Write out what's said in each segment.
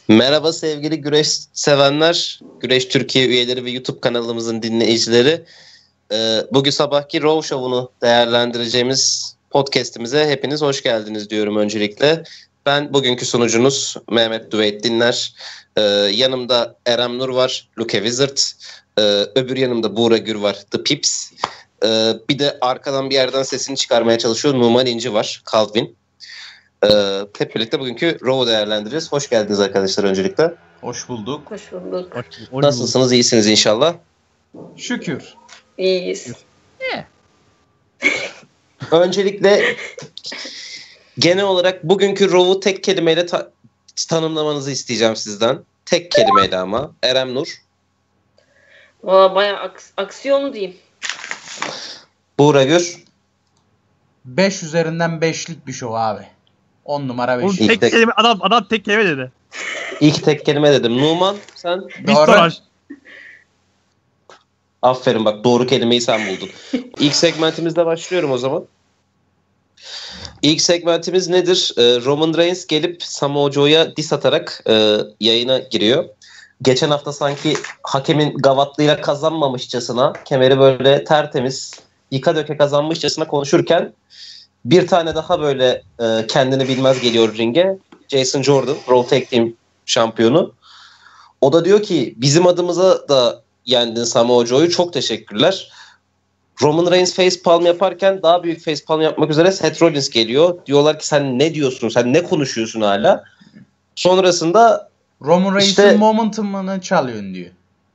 Merhaba sevgili güreş sevenler, Güreş Türkiye üyeleri ve YouTube kanalımızın dinleyicileri. Bugün sabahki Raw Show'unu değerlendireceğimiz podcast'imize hepiniz hoş geldiniz diyorum öncelikle. Ben bugünkü sunucunuz Mehmet Düveyt Dinler. Yanımda Erem Nur var, Luke Wizard. Öbür yanımda Buğra Gür var, The Pips. Bir de arkadan bir yerden sesini çıkarmaya çalışıyor Numan İnci var, Calvin. Hep birlikte bugünkü Raw'u değerlendireceğiz. Hoş geldiniz arkadaşlar öncelikle. Hoş bulduk. Hoş bulduk. Nasılsınız? İyisiniz inşallah. Şükür. İyiyiz. Öncelikle genel olarak bugünkü Raw'u tek kelimeyle tanımlamanızı isteyeceğim sizden. Tek kelimeyle ama. Erem Nur. Valla bayağı aksiyonu diyeyim. Buğra Gür. 5 üzerinden 5'lik bir show abi. 10 numara 5. Oğlum tek kelime, adam tek kelime dedi. İlk tek kelime dedim. Numan sen? Doğru. Aferin bak, doğru kelimeyi sen buldun. İlk segmentimizle başlıyorum o zaman. İlk segmentimiz nedir? Roman Reigns gelip Samoa Joe'ya diss atarak yayına giriyor. Geçen hafta sanki hakemin gavatlığıyla kazanmamışçasına, kemeri böyle tertemiz, yıka döke kazanmışçasına konuşurken bir tane daha böyle kendini bilmez geliyor ringe. Jason Jordan, Raw Tag Team şampiyonu. O da diyor ki bizim adımıza da yendin Samoa Joe'yu, çok teşekkürler. Roman Reigns facepalm yaparken daha büyük facepalm yapmak üzere Seth Rollins geliyor. Diyorlar ki sen ne diyorsun, sen ne konuşuyorsun hala. Sonrasında Roman Reigns'in momentum'ını çalıyorsun diyor.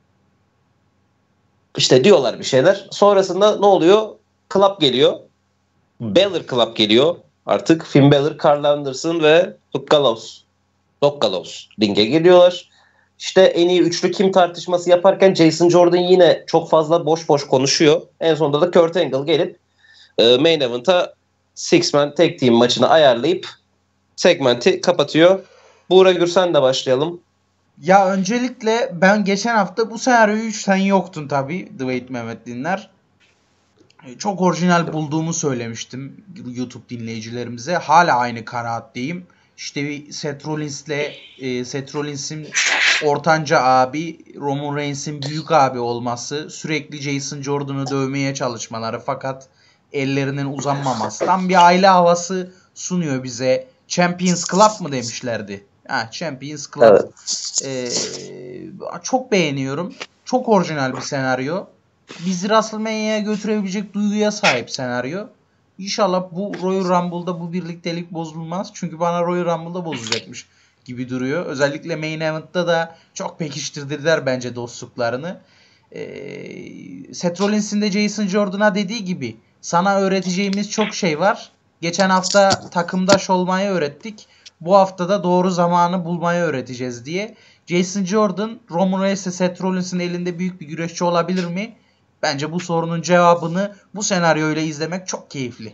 İşte diyorlar bir şeyler. Sonrasında ne oluyor? Club geliyor. Balor Club geliyor. Artık Finn Balor, Karl Anderson ve Doug Gallows ringe geliyorlar. İşte en iyi üçlü kim tartışması yaparken Jason Jordan yine çok fazla boş boş konuşuyor. En sonunda da Kurt Angle gelip main event'a Six Man Tag Team maçını ayarlayıp segmenti kapatıyor. Buğra Gür, sen de başlayalım. Ya öncelikle ben geçen hafta bu senaryoyu sen yoktun tabii. Dwight Mehmet Dinler. Çok orijinal bulduğumu söylemiştim YouTube dinleyicilerimize. Hala aynı kanaatteyim. İşte Seth Rollins'in ortanca abi, Roman Reigns'in büyük abi olması, sürekli Jason Jordan'ı dövmeye çalışmaları fakat ellerinin uzanmaması. Tam bir aile havası sunuyor bize. Champions Club mı demişlerdi? Ha, Champions Club. Evet. Çok beğeniyorum. Çok orijinal bir senaryo. Bizi WrestleMania'ya götürebilecek duyguya sahip senaryo. İnşallah bu Royal Rumble'da bu birliktelik bozulmaz. Çünkü bana Royal Rumble'da bozacakmış gibi duruyor. Özellikle Main Event'ta da çok pekiştirdiler bence dostluklarını. Seth Rollins'in de Jason Jordan'a dediği gibi sana öğreteceğimiz çok şey var. Geçen hafta takımdaş olmayı öğrettik. Bu hafta da doğru zamanı bulmayı öğreteceğiz diye. Jason Jordan, Roman Reigns ve Seth Rollins'in elinde büyük bir güreşçi olabilir mi? Bence bu sorunun cevabını bu senaryoyla izlemek çok keyifli.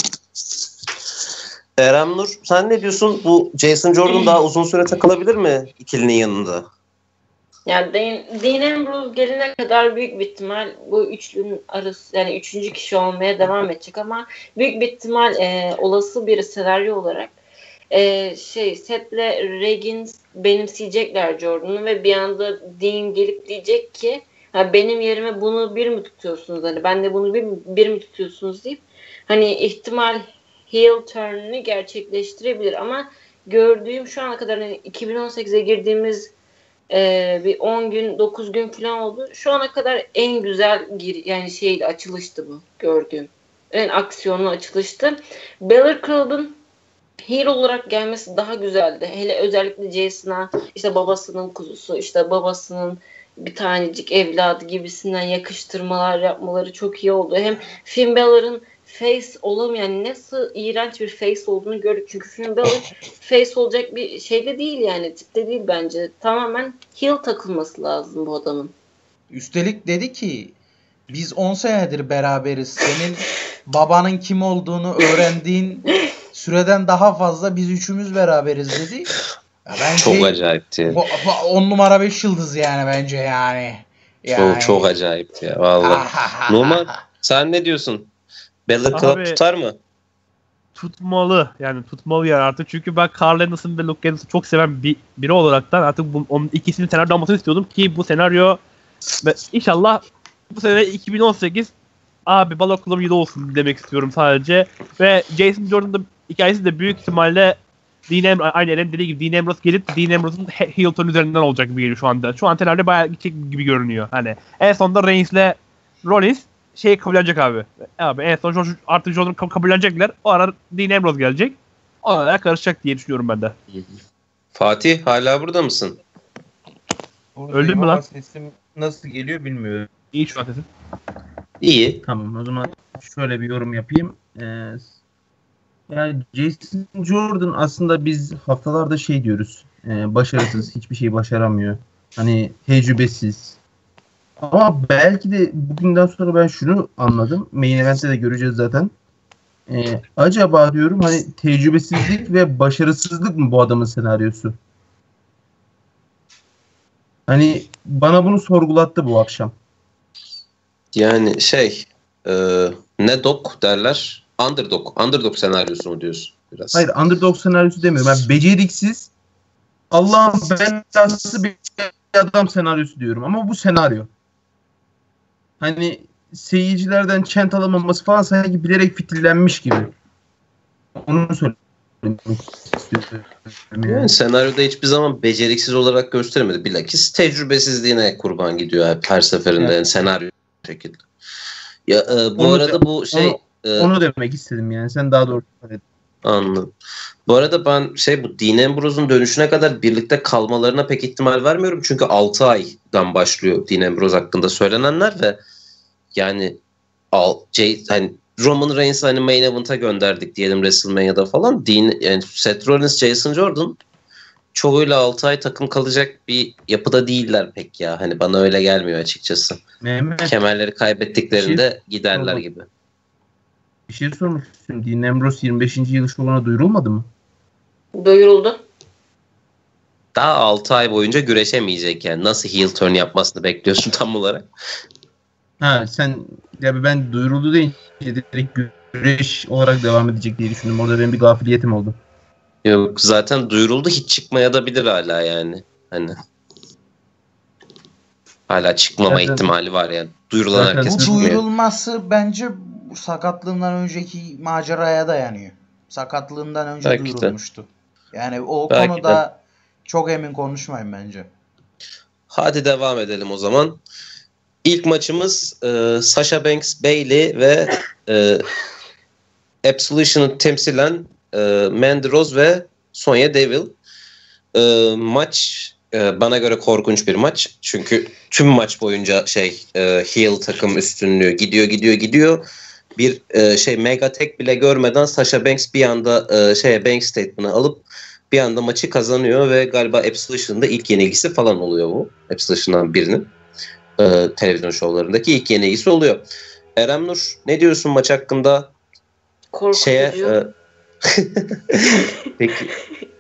Erem Nur, sen ne diyorsun? Bu Jason Jordan daha uzun süre takılabilir mi ikilinin yanında? Yani Dean Ambrose gelene kadar büyük bir ihtimal bu üçlünün arası, yani üçüncü kişi olmaya devam edecek ama büyük bir ihtimal olası bir senaryo olarak Seth'le Reigns benimseyecekler Jordan'ı ve bir anda Dean gelip diyecek ki benim yerime bunu bir mi tutuyorsunuz, hani ben de bunu bir mi tutuyorsunuz deyip hani ihtimal heel turn'ını gerçekleştirebilir ama gördüğüm şu ana kadar hani 2018'e girdiğimiz bir 10 gün 9 gün falan oldu. Şu ana kadar en güzel yani açılıştı bu gördüğüm. En aksiyonlu açılıştı. Balor Club'ın heel olarak gelmesi daha güzeldi. Hele özellikle Jason'a işte babasının kuzusu, işte babasının bir tanecik evladı gibisinden yakıştırmalar yapmaları çok iyi oldu. Hem Finn Balor'ın face olamayan nasıl iğrenç bir face olduğunu gördük. Çünkü Finn Balor face olacak bir şeyde değil, yani tipte değil bence. Tamamen heel takılması lazım bu adamın. Üstelik dedi ki biz 10 senedir beraberiz. Senin babanın kim olduğunu öğrendiğin süreden daha fazla biz üçümüz beraberiz dedi. Çok acayipti. 10 numara 5 yıldız yani bence yani. Çok acayipti ya vallahi. Numan, sen ne diyorsun? Balor Club tutar mı? tutmalı. Yani tutmalı yani artık. Çünkü ben Carl Anderson ve Luke Anderson'ı çok seven biri olaraktan artık onun ikisinin senaryo almasını istiyordum ki bu senaryo ve inşallah bu sene 2018 abi bal okulum yılı olsun demek istiyorum sadece. Ve Jason Jordan'ın hikayesi de büyük ihtimalle aynı Eren dediği gibi Dean Ambrose gelip Dean Ambrose'un heel turn üzerinden olacak gibi geliyor şu anda. Şu an senaryo bayağı gidecek gibi görünüyor. Hani en sonunda Reigns'le Rollins kabullenecek abi. Abi en son artık Jordan kabullenecekler. O ara Dean Ambrose gelecek. Oraya karışacak diye düşünüyorum ben de. Fatih hala burada mısın? Öldün mü lan? Sesim nasıl geliyor bilmiyorum. İyi şu an sesin. İyi. Tamam, o zaman şöyle bir yorum yapayım. Yani Jason Jordan aslında biz haftalarda diyoruz. Başarısız, hiçbir şey başaramıyor. Hani tecrübesiz. Ama belki de bugünden sonra ben şunu anladım. Main Event'te de göreceğiz zaten. Acaba diyorum hani tecrübesizlik ve başarısızlık mı bu adamın senaryosu? Hani bana bunu sorgulattı bu akşam. Yani ne dog derler? Underdog senaryosu mu diyorsun biraz? Hayır, underdog senaryosu demiyorum. Ben beceriksiz, Allah'ın belası bir adam senaryosu diyorum. Ama bu senaryo. Hani seyircilerden chant alamaması falan sanki bilerek fitillenmiş gibi. Onu söylemek istiyorum. Yani senaryoda hiçbir zaman beceriksiz olarak göstermedi. Bilakis tecrübesizliğine kurban gidiyor her seferinde Evet. yani senaryo şekilde. Ya bu arada bu onu demek istedim yani. Sen daha doğru söyledin. Anladım. Bu arada ben bu Dean Ambrose'un dönüşüne kadar birlikte kalmalarına pek ihtimal vermiyorum. Çünkü 6 aydan başlıyor Dean Ambrose hakkında söylenenler ve yani hani Roman Reigns'i hani main event'a gönderdik diyelim WrestleMania'da falan. Yani Seth Rollins, Jason Jordan çoğuyla 6 ay takım kalacak bir yapıda değiller pek ya. Hani bana öyle gelmiyor açıkçası. Mehmet, Kemerleri kaybettiklerinde giderler sormak. gibi. Bir şey sormak istiyorum. Dean Ambrose 25. yıl şovuna duyurulmadı mı? Duyuruldu. Daha 6 ay boyunca güreşemeyecek yani. Nasıl heel turn yapmasını bekliyorsun tam olarak? Ben duyuruldu deyince direkt güreş olarak devam edecek diye düşündüm. Orada benim bir gafiliyetim oldu. Yok zaten duyuruldu, hiç çıkmaya da bilir hala yani. Hani hala çıkmama Zaten- ihtimali var yani. Duyurulan Zaten- herkes Bu çıkmıyor. duyurulması bence bu sakatlığından önceki maceraya dayanıyor. Sakatlığından önce Belki de. duyurulmuştu. Yani o Belki konuda çok emin konuşmayın bence. Hadi devam edelim o zaman. İlk maçımız Sasha Banks Bayley ve Absolution'ı temsilen Mandy Rose ve Sonya Deville. Maç bana göre korkunç bir maç. Çünkü tüm maç boyunca heel takım üstünlüğü gidiyor. Bir mega tek bile görmeden Sasha Banks bir anda Banks statement'ı alıp bir anda maçı kazanıyor ve galiba Absolution'da ilk yenilgisi falan oluyor bu. Absolution'dan birinin televizyon şovlarındaki ilk yenilgisi oluyor. Erem Nur, ne diyorsun maç hakkında? Korkutucu. Peki.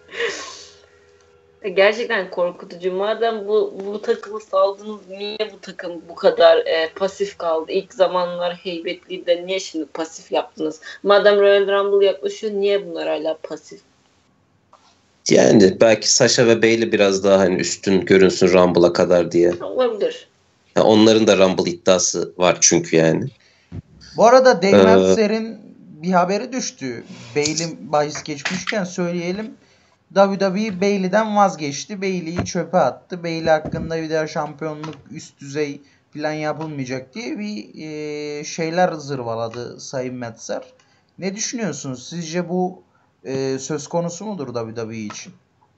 Gerçekten korkutucu. Madem bu takımı saldınız, niye bu takım bu kadar pasif kaldı? İlk zamanlar heybetliydi de niye şimdi pasif yaptınız? Madem Royal Rumble yaklaşıyor, niye bunlar hala pasif? Yani belki Sasha ve Bayley biraz daha hani üstün görünsün Rumble'a kadar diye. Olabilir. Yani onların da Rumble iddiası var çünkü yani. Bu arada Dave Meltzer'in bir haberi düştü. Bayley bahis geçmişken söyleyelim. WWE Bayley'den vazgeçti. Bayley'i çöpe attı. Bayley hakkında bir daha şampiyonluk üst düzey plan yapılmayacak diye bir şeyler zırvaladı Sayın Meltzer. Ne düşünüyorsunuz? Sizce bu söz konusu mudur WWE için?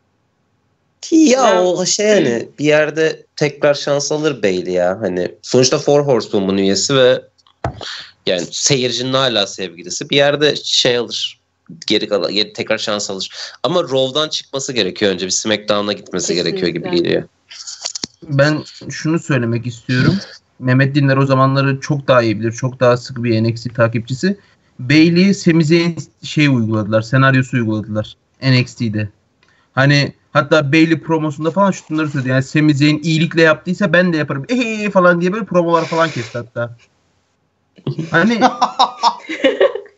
Ya o hani bir yerde tekrar şans alır Bayley ya. Hani sonuçta Four Horsewoman üyesi ve yani seyircinin hala sevgilisi. Bir yerde alır. Geri tekrar şans alır. Ama Raw'dan çıkması gerekiyor önce. Bir SmackDown'a gitmesi Kesinlikle. gerekiyor gibi geliyor. Ben şunu söylemek istiyorum. Mehmet Dinler o zamanları çok daha iyi bilir. Çok daha sıkı bir NXT takipçisi. Bayley'e Sami Zayn uyguladılar. Senaryosu uyguladılar. NXT'de. Hani hatta Bayley promosunda falan şunları söyledi. Yani Sami Zayn iyilikle yaptıysa ben de yaparım. Falan diye böyle promolar falan kesti hatta. Hani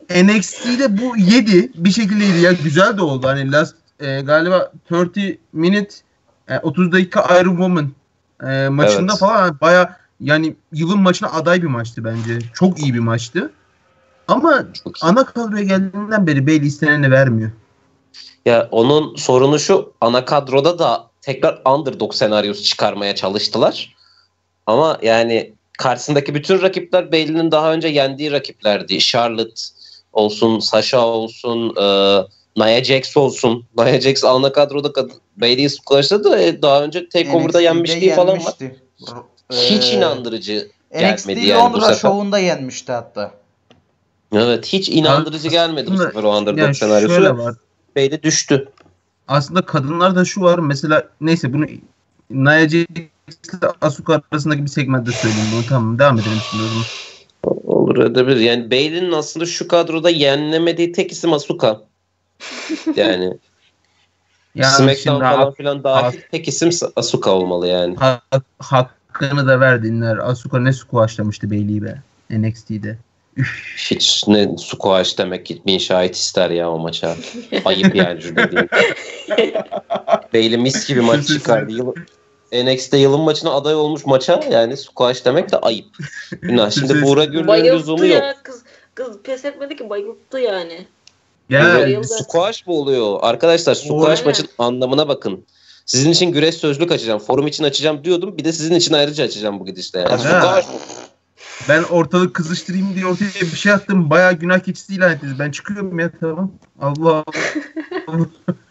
NXT'de bu yedi. Bir şekilde yedi. Ya güzel de oldu. Hani galiba 30 minute 30 dakika Iron Woman maçında Evet. falan baya yani yılın maçına aday bir maçtı bence. Çok iyi bir maçtı. Ama Çok iyi. ana kadroya geldiğinden beri Bayley isteneni vermiyor. Ya onun sorunu şu, ana kadroda da tekrar underdog senaryosu çıkarmaya çalıştılar. Ama yani karşısındaki bütün rakipler Bayley'nin daha önce yendiği rakiplerdi. Charlotte olsun, Sasha olsun, Nia Jax olsun. Nia Jax ana kadroda Bayley'i squashladı. Daha önce TakeOver'da NXT'de yenmişliği falan var. yenmişti. Hiç inandırıcı NXT gelmedi yani bu Londra sefer. şovunda yenmişti hatta. Evet, hiç inandırıcı gelmedi bu Aslında sefer o underdog yani senaryosu. şöyle var. Bayley düştü. Aslında kadınlarda şu var. Mesela neyse bunu Nia Jax ile Asuka arasındaki bir segmentte söyleyeyim bunu. Tamam devam edelim şimdi o zaman. Olur, edebilir. Yani Bayley'nin aslında şu kadroda yenilemediği tek isim Asuka. Yani Yani SmackDown şimdi falan filan dahil tek isim Asuka olmalı yani. hakkını da verdiler. Asuka ne squashlamıştı Bayley'i be NXT'de. Hiç ne squash demek ki 1000 şahit ister ya o maça. Ayıp yani dediğim. Bayley mis gibi maç çıkardı. NXT'de yılın maçına aday olmuş maça yani squash demek de ayıp. Günah. Şimdi Buğra Gürler'in Bayılttı lüzumu yok. ya kız pes etmedi ki, bayılttı yani. Ya Bayıldı. Squash mı oluyor? Arkadaşlar squash maçın anlamına bakın. Sizin için güreş sözlük açacağım. Forum için açacağım diyordum. Bir de sizin için ayrıca açacağım bu gidişle. Yani. Squash mı? ben ortalık kızıştırayım diye ortaya bir şey attım. Bayağı günah keçisi ilan ettiniz. Ben çıkıyorum ya tamam. Allah Allah.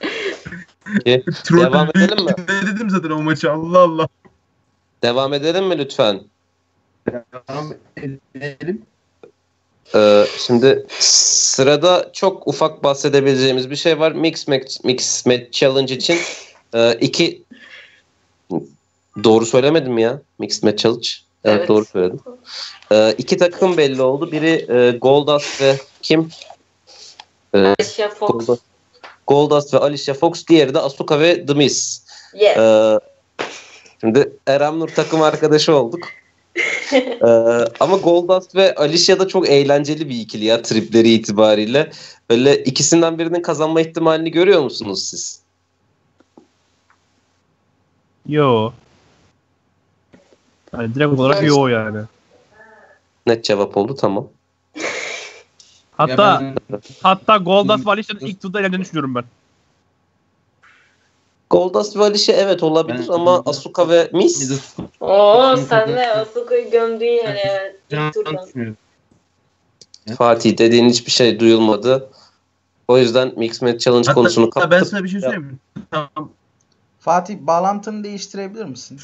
Devam edelim mi? Ne dedim zaten o maçı Allah Allah. Devam edelim mi lütfen? Devam edelim. Şimdi sırada çok ufak bahsedebileceğimiz bir şey var. Mix Match Challenge için iki doğru söylemedim mi ya? Mixed Match Challenge. Evet. Doğru söyledim. İki takım belli oldu. Biri Goldust ve kim? Alicia Fox. Goldust ve Alicia Fox. Diğeri de Asuka ve The Miz. Yes. Şimdi Erem Nur takım arkadaşı olduk. Ama Goldust ve Alicia da çok eğlenceli bir ikili ya tripleri itibariyle. Öyle ikisinden birinin kazanma ihtimalini görüyor musunuz siz? Yo. Yani direkt olarak yo yani. Net cevap oldu, tamam. Hatta Goldust ve Alicia'nın ilk turda eğleneceğini düşünüyorum ben. Goldust ve Alicia evet olabilir ama Asuka ve Miz. Oo, sen de Asuka'yı gömdün yani ilk turdan. Fatih dediğin hiçbir şey duyulmadı. O yüzden Mixed Match Challenge konusunu kapattık. Ben sana bir şey söyleyeyim mi? Tamam. Fatih bağlantını değiştirebilir misin?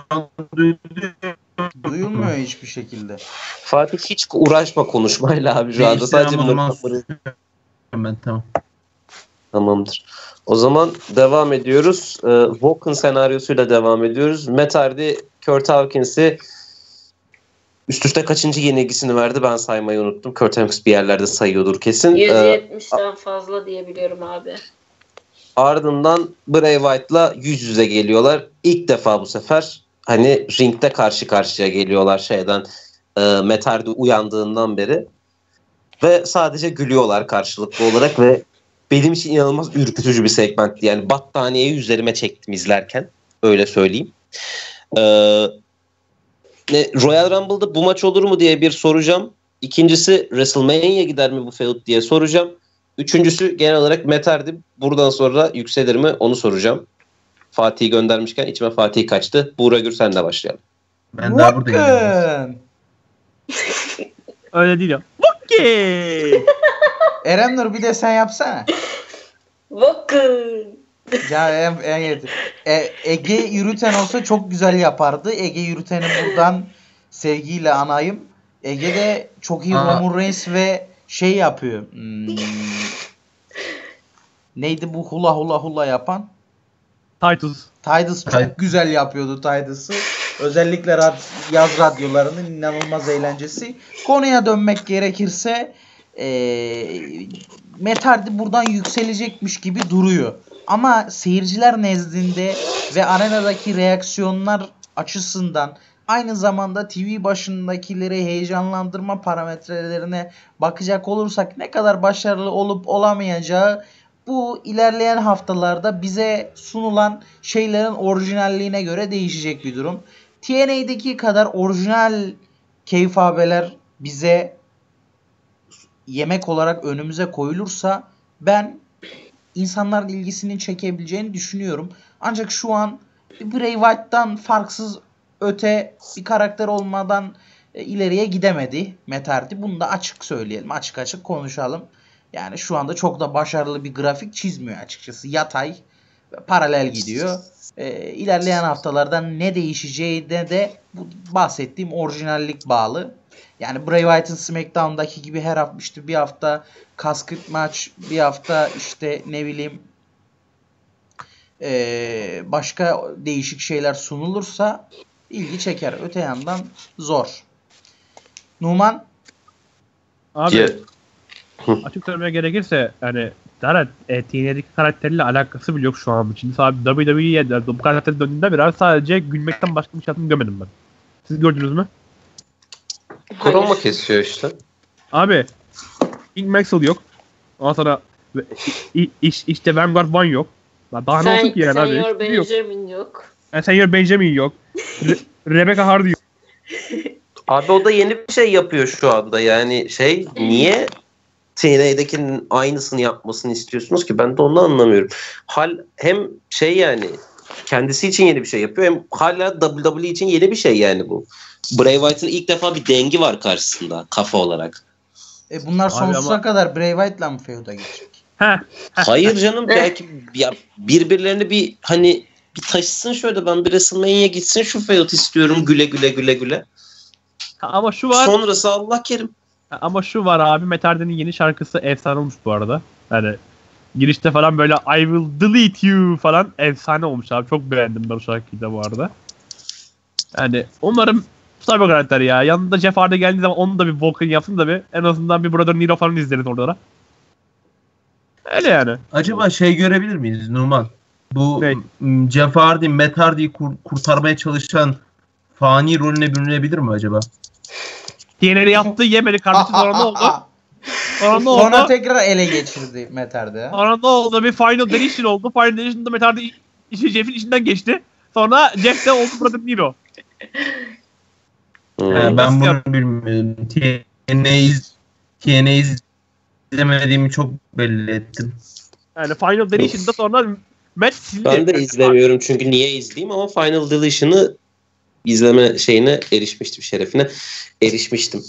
Duyulmuyor hiçbir şekilde. Fatih hiç uğraşma konuşmayla abi şu anda. Sadece ben tamam. Tamamdır. O zaman devam ediyoruz. Woken senaryosuyla devam ediyoruz. Matt Hardy, Kurt Hawkins'i üst üste kaçıncı yenilgisini verdi ben saymayı unuttum. Kurt Hawkins bir yerlerde sayıyordur kesin. 170'den fazla diyebiliyorum abi. Ardından Bray Wyatt'la yüz yüze geliyorlar. İlk defa bu sefer hani ringde karşı karşıya geliyorlar şeyden. Matt Hardy uyandığından beri. Ve sadece gülüyorlar karşılıklı olarak ve benim için inanılmaz ürkütücü bir segmentti. Yani battaniyeyi üzerime çektim izlerken. Öyle söyleyeyim. Royal Rumble'da bu maç olur mu diye bir soracağım. İkincisi WrestleMania'ya gider mi bu feud diye soracağım. Üçüncüsü genel olarak Matt Hardy buradan sonra yükselir mi onu soracağım. Fatih'i göndermişken içime Fatih kaçtı. Buğra Gür senle başlayalım. Ben daha buradayım. Öyle değil ya. Woken! Eren Nur bir de sen yapsana. Woken! Ya Ege Yürüten olsa çok güzel yapardı. Ege Yürüten'i buradan sevgiyle anayım. Ege de çok iyi Roman Reigns ve şey yapıyor. Neydi bu hula yapan? Titus çok güzel yapıyordu Titus'ı. Özellikle yaz radyolarının inanılmaz eğlencesi. Konuya dönmek gerekirse Matt Hardy buradan yükselecekmiş gibi duruyor. Ama seyirciler nezdinde ve arenadaki reaksiyonlar açısından aynı zamanda TV başındakileri heyecanlandırma parametrelerine bakacak olursak ne kadar başarılı olup olamayacağı bu ilerleyen haftalarda bize sunulan şeylerin orijinalliğine göre değişecek bir durum. TNA'deki kadar orijinal keyfabeler bize yemek olarak önümüze koyulursa ben insanların ilgisini çekebileceğini düşünüyorum. Ancak şu an Bray Wyatt'tan farksız öte bir karakter olmadan ileriye gidemedi Matt Hardy. Bunu da açık söyleyelim. Açık açık konuşalım. Yani şu anda çok da başarılı bir grafik çizmiyor açıkçası. Yatay, paralel gidiyor. İlerleyen haftalarda ne değişeceğine de bu bahsettiğim orijinallik bağlı. Yani Bray Wyatt'ın SmackDown'daki gibi her hafta işte bir hafta casket maç, bir hafta işte ne bileyim başka değişik şeyler sunulursa ilgi çeker. Öte yandan zor. Numan? Abi açık söylemeye gerekirse yani zaten TNA'deki karakterle alakası bile yok şu an için. Sadece WWE'ye bu karakterin döndüğünde biraz sadece gülmekten başka bir şey yaptığını görmedim ben. Siz gördünüz mü? Korona kesiyor işte. Abi King Maxwell yok. Ondan sonra işte Vanguard One yok. Daha ne olsun ki yani abi? Senior Benjamin yok. Senior Benjamin yok. Rebecca Hardy yok. Abi o da yeni bir şey yapıyor şu anda. Yani niye TNA'dekinin aynısını yapmasını istiyorsunuz ki? Ben de onu anlamıyorum. Hem yani kendisi için yeni bir şey yapıyor hem hala WWE için yeni bir şey yani bu. Bray Wyatt'ın ilk defa bir dengi var karşısında kafa olarak. Bunlar sonsuza kadar Bray Wyatt'la mı feud'a gidecek? Hayır canım, belki ya birbirlerini bir taşısın şöyle, ben bir WrestleMania'ya gitsin şu feud istiyorum güle güle. Ama şu var. Sonrası Allah kerim. Ama şu var abi, Matt Hardy'nin yeni şarkısı efsane olmuş bu arada. Yani girişte falan böyle I will delete you falan efsane olmuş abi. Çok beğendim ben o şarkıyı da bu arada. Yani umarım tutar bir karakter ya. Yanında Jeff Hardy geldiği zaman onun da bir vocal yapsın da en azından bir Brother Nero falan izleriz orada da. Öyle yani. Acaba görebilir miyiz Numan? Bu Ne? Jeff Hardy, Matt Hardy'yi kurtarmaya çalışan fani rolüne bürünebilir mi acaba? TNA'de yaptığı yemedi kardeşim, sonra ne oldu? Sonra tekrar ele geçirdi Matt Hardy. Sonra ne oldu? Bir Final Deletion oldu. Final Deletion'da Matt Hardy Jeff'in içinden geçti. Sonra Jeff de oldu Brother Nero. Ben bunu bilmiyorum. TNA izlemediğimi çok belli ettim. Yani Final Deletion'da sonra Matt sildi. Ben de izlemiyorum çünkü niye izleyeyim, ama Final Deletion'ı izleme şerefine erişmiştim.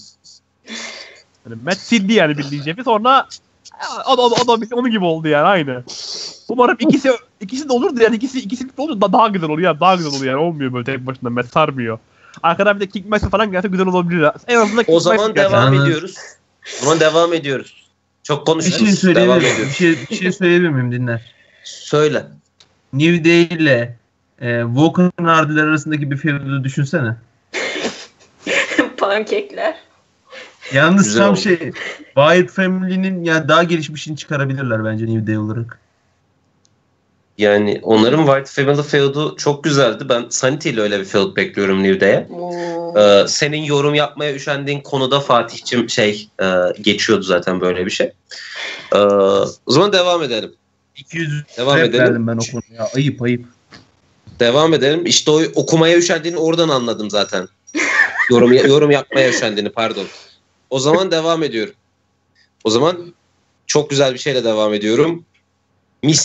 Yani Matt sildi yani bildiğin Jeff'i, sonra o da onun gibi oldu yani aynı. Umarım ikisi de olurdu yani, ikisi de olur da daha güzel oluyor yani, olmuyor böyle tek başına, Matt sarmıyor. Arkadan bir de King Maxwell falan gelse güzel olabilir. En azından O zaman devam ediyoruz. Çok konuştuk. Bir şey söyleyebilir miyim, dinler? Söyle. New Day ile Walker Hardy'ler arasındaki bir feud'u düşünsene. Pankekler. Yalnız Güzel tam oldu. Wyatt Family'nin yani daha gelişmişini çıkarabilirler bence New Day olarak. Yani onların White Family feud'u çok güzeldi. Ben Sanity ile öyle bir feud bekliyorum New Day'e. Senin yorum yapmaya üşendiğin konuda Fatih'cim geçiyordu zaten böyle bir şey. O zaman devam edelim. 200 Devam rap edelim. verdim ben o konuya. Ayıp. Devam edelim. İşte o okumaya üşendiğini oradan anladım zaten. Yorum yapmaya üşendiğini, pardon. O zaman devam ediyorum. O zaman çok güzel bir şeyle devam ediyorum. Miz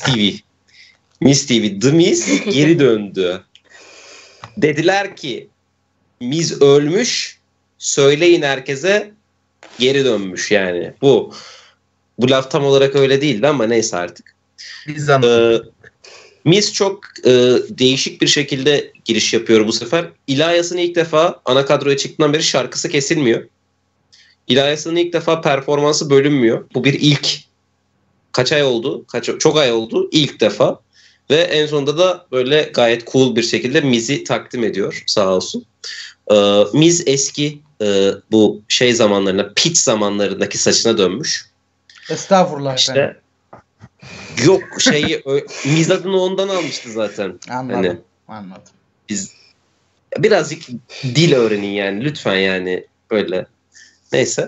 TV. The Miz geri döndü. Dediler ki Miz ölmüş. Söyleyin herkese geri dönmüş yani. Bu laf tam olarak öyle değildi ama neyse artık. Biz anladık. Miz çok değişik bir şekilde giriş yapıyor bu sefer. İlayas'ın ilk defa ana kadroya çıktığından beri şarkısı kesilmiyor. İlayas'ın ilk defa performansı bölünmüyor. Bu bir ilk. Kaç ay oldu? Çok ay oldu. İlk defa. Ve en sonunda da böyle gayet cool bir şekilde Miz'i takdim ediyor. Sağ olsun. Miz eski bu zamanlarına, pitch zamanlarındaki saçına dönmüş. Estağfurullah efendim. Yok Miz adını ondan almıştı zaten. Anladım. Hani, Anladım. Biz Birazcık dil öğrenin yani lütfen yani böyle. Neyse.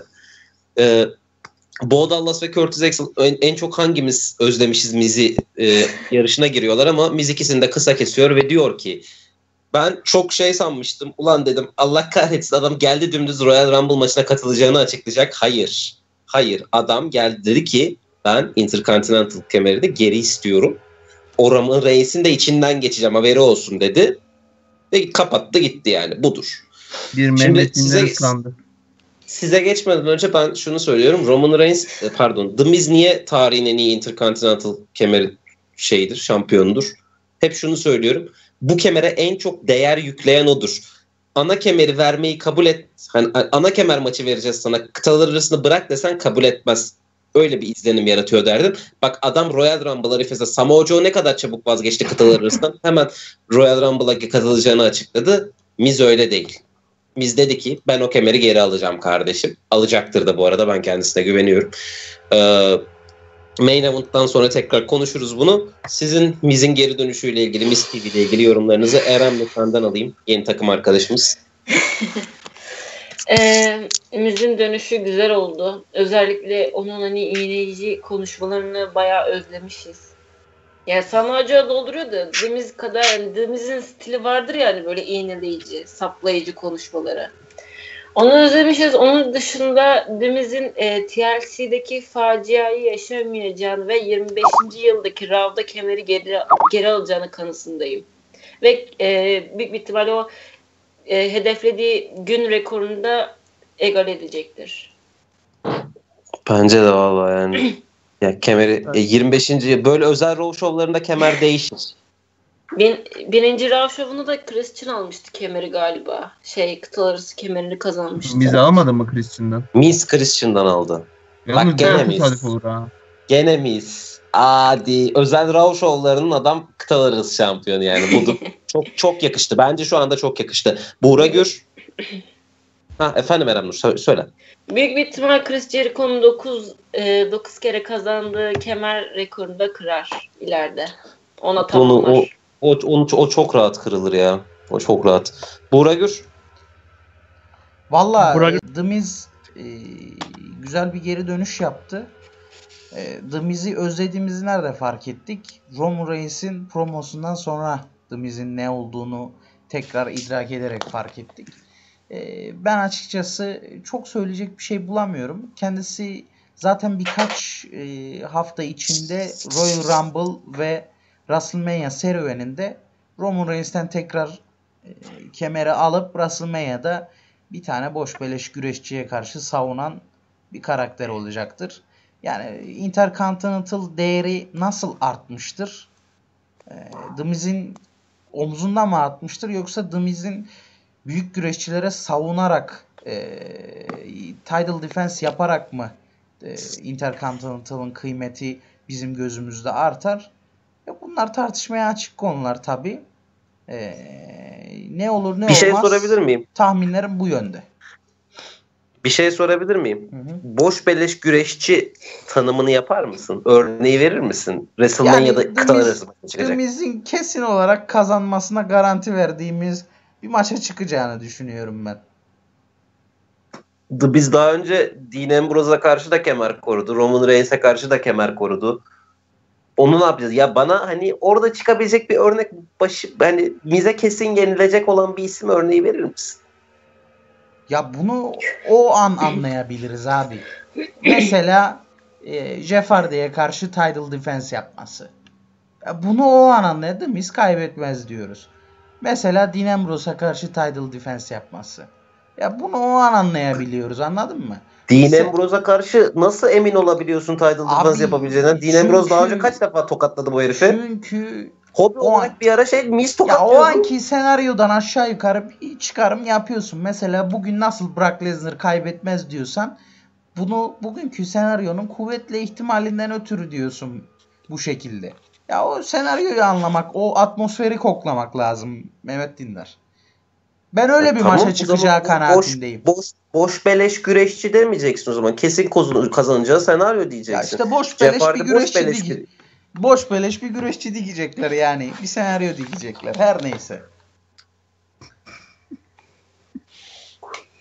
Bo Dallas ve Curtis Axel en çok hangimiz özlemişiz Miz'i yarışına giriyorlar ama Miz ikisini de kısa kesiyor ve diyor ki ben çok şey sanmıştım. Ulan dedim Allah kahretsin adam geldi dümdüz Royal Rumble maçına katılacağını açıklayacak. Hayır. Hayır. Adam geldi dedi ki ben Intercontinental kemerini geri istiyorum. O Roman Reigns'in de içinden geçeceğim haberi olsun dedi. Ve kapattı gitti yani. Budur. Bir Mehmet Dinler ıslandı. Size geçmeden önce ben şunu söylüyorum. Roman Reigns, The Miz niye tarihin en iyi Intercontinental kemeri şampiyonudur? Hep şunu söylüyorum. Bu kemere en çok değer yükleyen odur. Ana kemeri vermeyi kabul et. Hani ana kemer maçı vereceğiz sana. Kıtalar arasını bırak desen kabul etmez. Öyle bir izlenim yaratıyor derdim. Bak adam Royal Rumble arifesi Samoa Joe ne kadar çabuk vazgeçti kıtalar arasından. Hemen Royal Rumble'a katılacağını açıkladı. Miz öyle değil. Miz dedi ki ben o kemeri geri alacağım kardeşim. Alacaktır da bu arada ben kendisine güveniyorum. Main Event'tan sonra tekrar konuşuruz bunu. Sizin Miz'in geri dönüşüyle ilgili, Miz TV ile ilgili yorumlarınızı Eren Lütfen'den alayım. Yeni takım arkadaşımız. Miz'in dönüşü güzel oldu. Özellikle onun hani iğneyici konuşmalarını bayağı özlemişiz. Yani Samoa Joe dolduruyor da Demiz kadar yani Demiz'in stili vardır yani böyle iğneleyici, saplayıcı konuşmaları. Onu özlemişiz. Onun dışında Demiz'in TLC'deki faciayı yaşamayacağını ve 25. yıldaki Raw'da kemeri geri alacağını kanısındayım. Ve büyük bir ihtimalle o hedeflediği gün rekorunu da egal edecektir. Bence de vallahi yani. Ya kemeri 25. böyle özel Raw şovlarında kemer değişir. Birinci Raw şovunu da Christian almıştı kemeri galiba. Kıtalar arası kemerini kazanmıştı. Miz almadı mı Christian'dan? Miz Christian'dan aldı. Yalnız bak gene Miz. Olur ha. Gene Miz. Adi. Özel Raw şovlarının adam kıtalar arası şampiyonu yani. Bu çok yakıştı. Bence şu anda çok yakıştı. Buğra Gür. Efendim Eren Nur söyle. Büyük bir ihtimal Chris Jericho'nun 9 kere kazandığı kemer rekorunu da kırar ileride. Ona tamamlar. O çok rahat kırılır ya. O çok rahat. Buğra Gür. Valla The Miz güzel bir geri dönüş yaptı. The Miz'i özlediğimizi nerede fark ettik? Roman Reigns'in promosundan sonra The Miz'in ne olduğunu tekrar idrak ederek fark ettik. Ben açıkçası çok söyleyecek bir şey bulamıyorum. Kendisi zaten birkaç hafta içinde Royal Rumble ve WrestleMania serüveninde Roman Reigns'ten tekrar kemeri alıp WrestleMania'da bir tane boş beleş güreşçiye karşı savunan bir karakter olacaktır. Yani Intercontinental değeri nasıl artmıştır? The Miz'in omzunda mı artmıştır yoksa The Miz'in büyük güreşçilere savunarak title defense yaparak mı Intercontinental'ın kıymeti bizim gözümüzde artar? Bunlar tartışmaya açık konular tabii. Ne olur ne olmaz. Bir şey sorabilir miyim? Tahminlerim bu yönde. Bir şey sorabilir miyim? Hı. Boş beleş güreşçi tanımını yapar mısın? Örneği verir misin? WrestleMania'da kıtalar arası çıkacak. The Miz'in kesin olarak kazanmasına garanti verdiğimiz bir maça çıkacağını düşünüyorum ben. Biz daha önce Dean Ambrose'a karşı da kemer korudu. Roman Reigns'e karşı da kemer korudu. Onu ne yapacağız? Ya bana hani orada çıkabilecek bir örnek hani Miz'e kesin yenilecek olan bir isim örneği verir misin? Ya bunu o an anlayabiliriz abi. Mesela Jeff Hardy'ye karşı title defense yapması. Ya bunu o an anladı. Miz kaybetmez diyoruz. Mesela Dean Ambrose'a karşı title defense yapması. Ya bunu o an anlayabiliyoruz. Anladın mı? Dean Ambrose'a karşı nasıl emin olabiliyorsun title defense yapabileceğinden? Dean Ambrose daha önce kaç defa tokatladı bu herifi? Çünkü hobi olarak bir ara Miz tokatlıyordu. Ya o anki senaryodan aşağı yukarı bir çıkarım yapıyorsun. Mesela bugün nasıl Brock Lesnar kaybetmez diyorsan bunu bugünkü senaryonun kuvvetle ihtimalinden ötürü diyorsun bu şekilde. Ya o senaryoyu anlamak, o atmosferi koklamak lazım Mehmet Dindar. Ben öyle bir maça çıkacağı kanaatindeyim. Boş beleş güreşçi demeyeceksin o zaman. Kesin kazanacağı senaryo diyeceksin. Ya işte boş beleş bir güreşçi boş beleş bir güreşçi diyecekler yani. Bir senaryo diyecekler. Her neyse.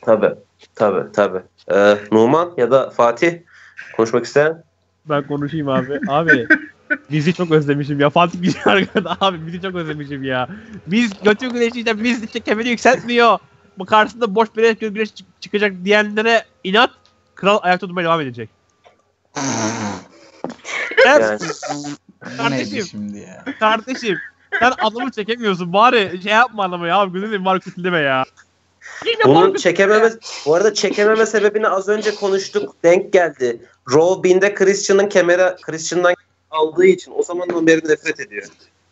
Tabii. Numan ya da Fatih konuşmak isteyen? Ben konuşayım abi. Abi bizi çok özlemişim ya. Fatih bizi arkada abi bizi çok özlemişim ya. Biz götü güneşiyle biz işte kemeri yükseltmiyor. Bu karşısında boş bir güneş çıkacak diyenlere inat. Kral ayakta durmaya devam edecek. Yani. Bu neydi şimdi ya? Kardeşim sen adamı çekemiyorsun. Bari şey yapma adamı ya. Gözünü var kütleme ya. Bunun bu arada çekememe sebebini az önce konuştuk. Denk geldi. Raw 1000'de Christian'dan aldığı için o zamandan beri nefret ediyor.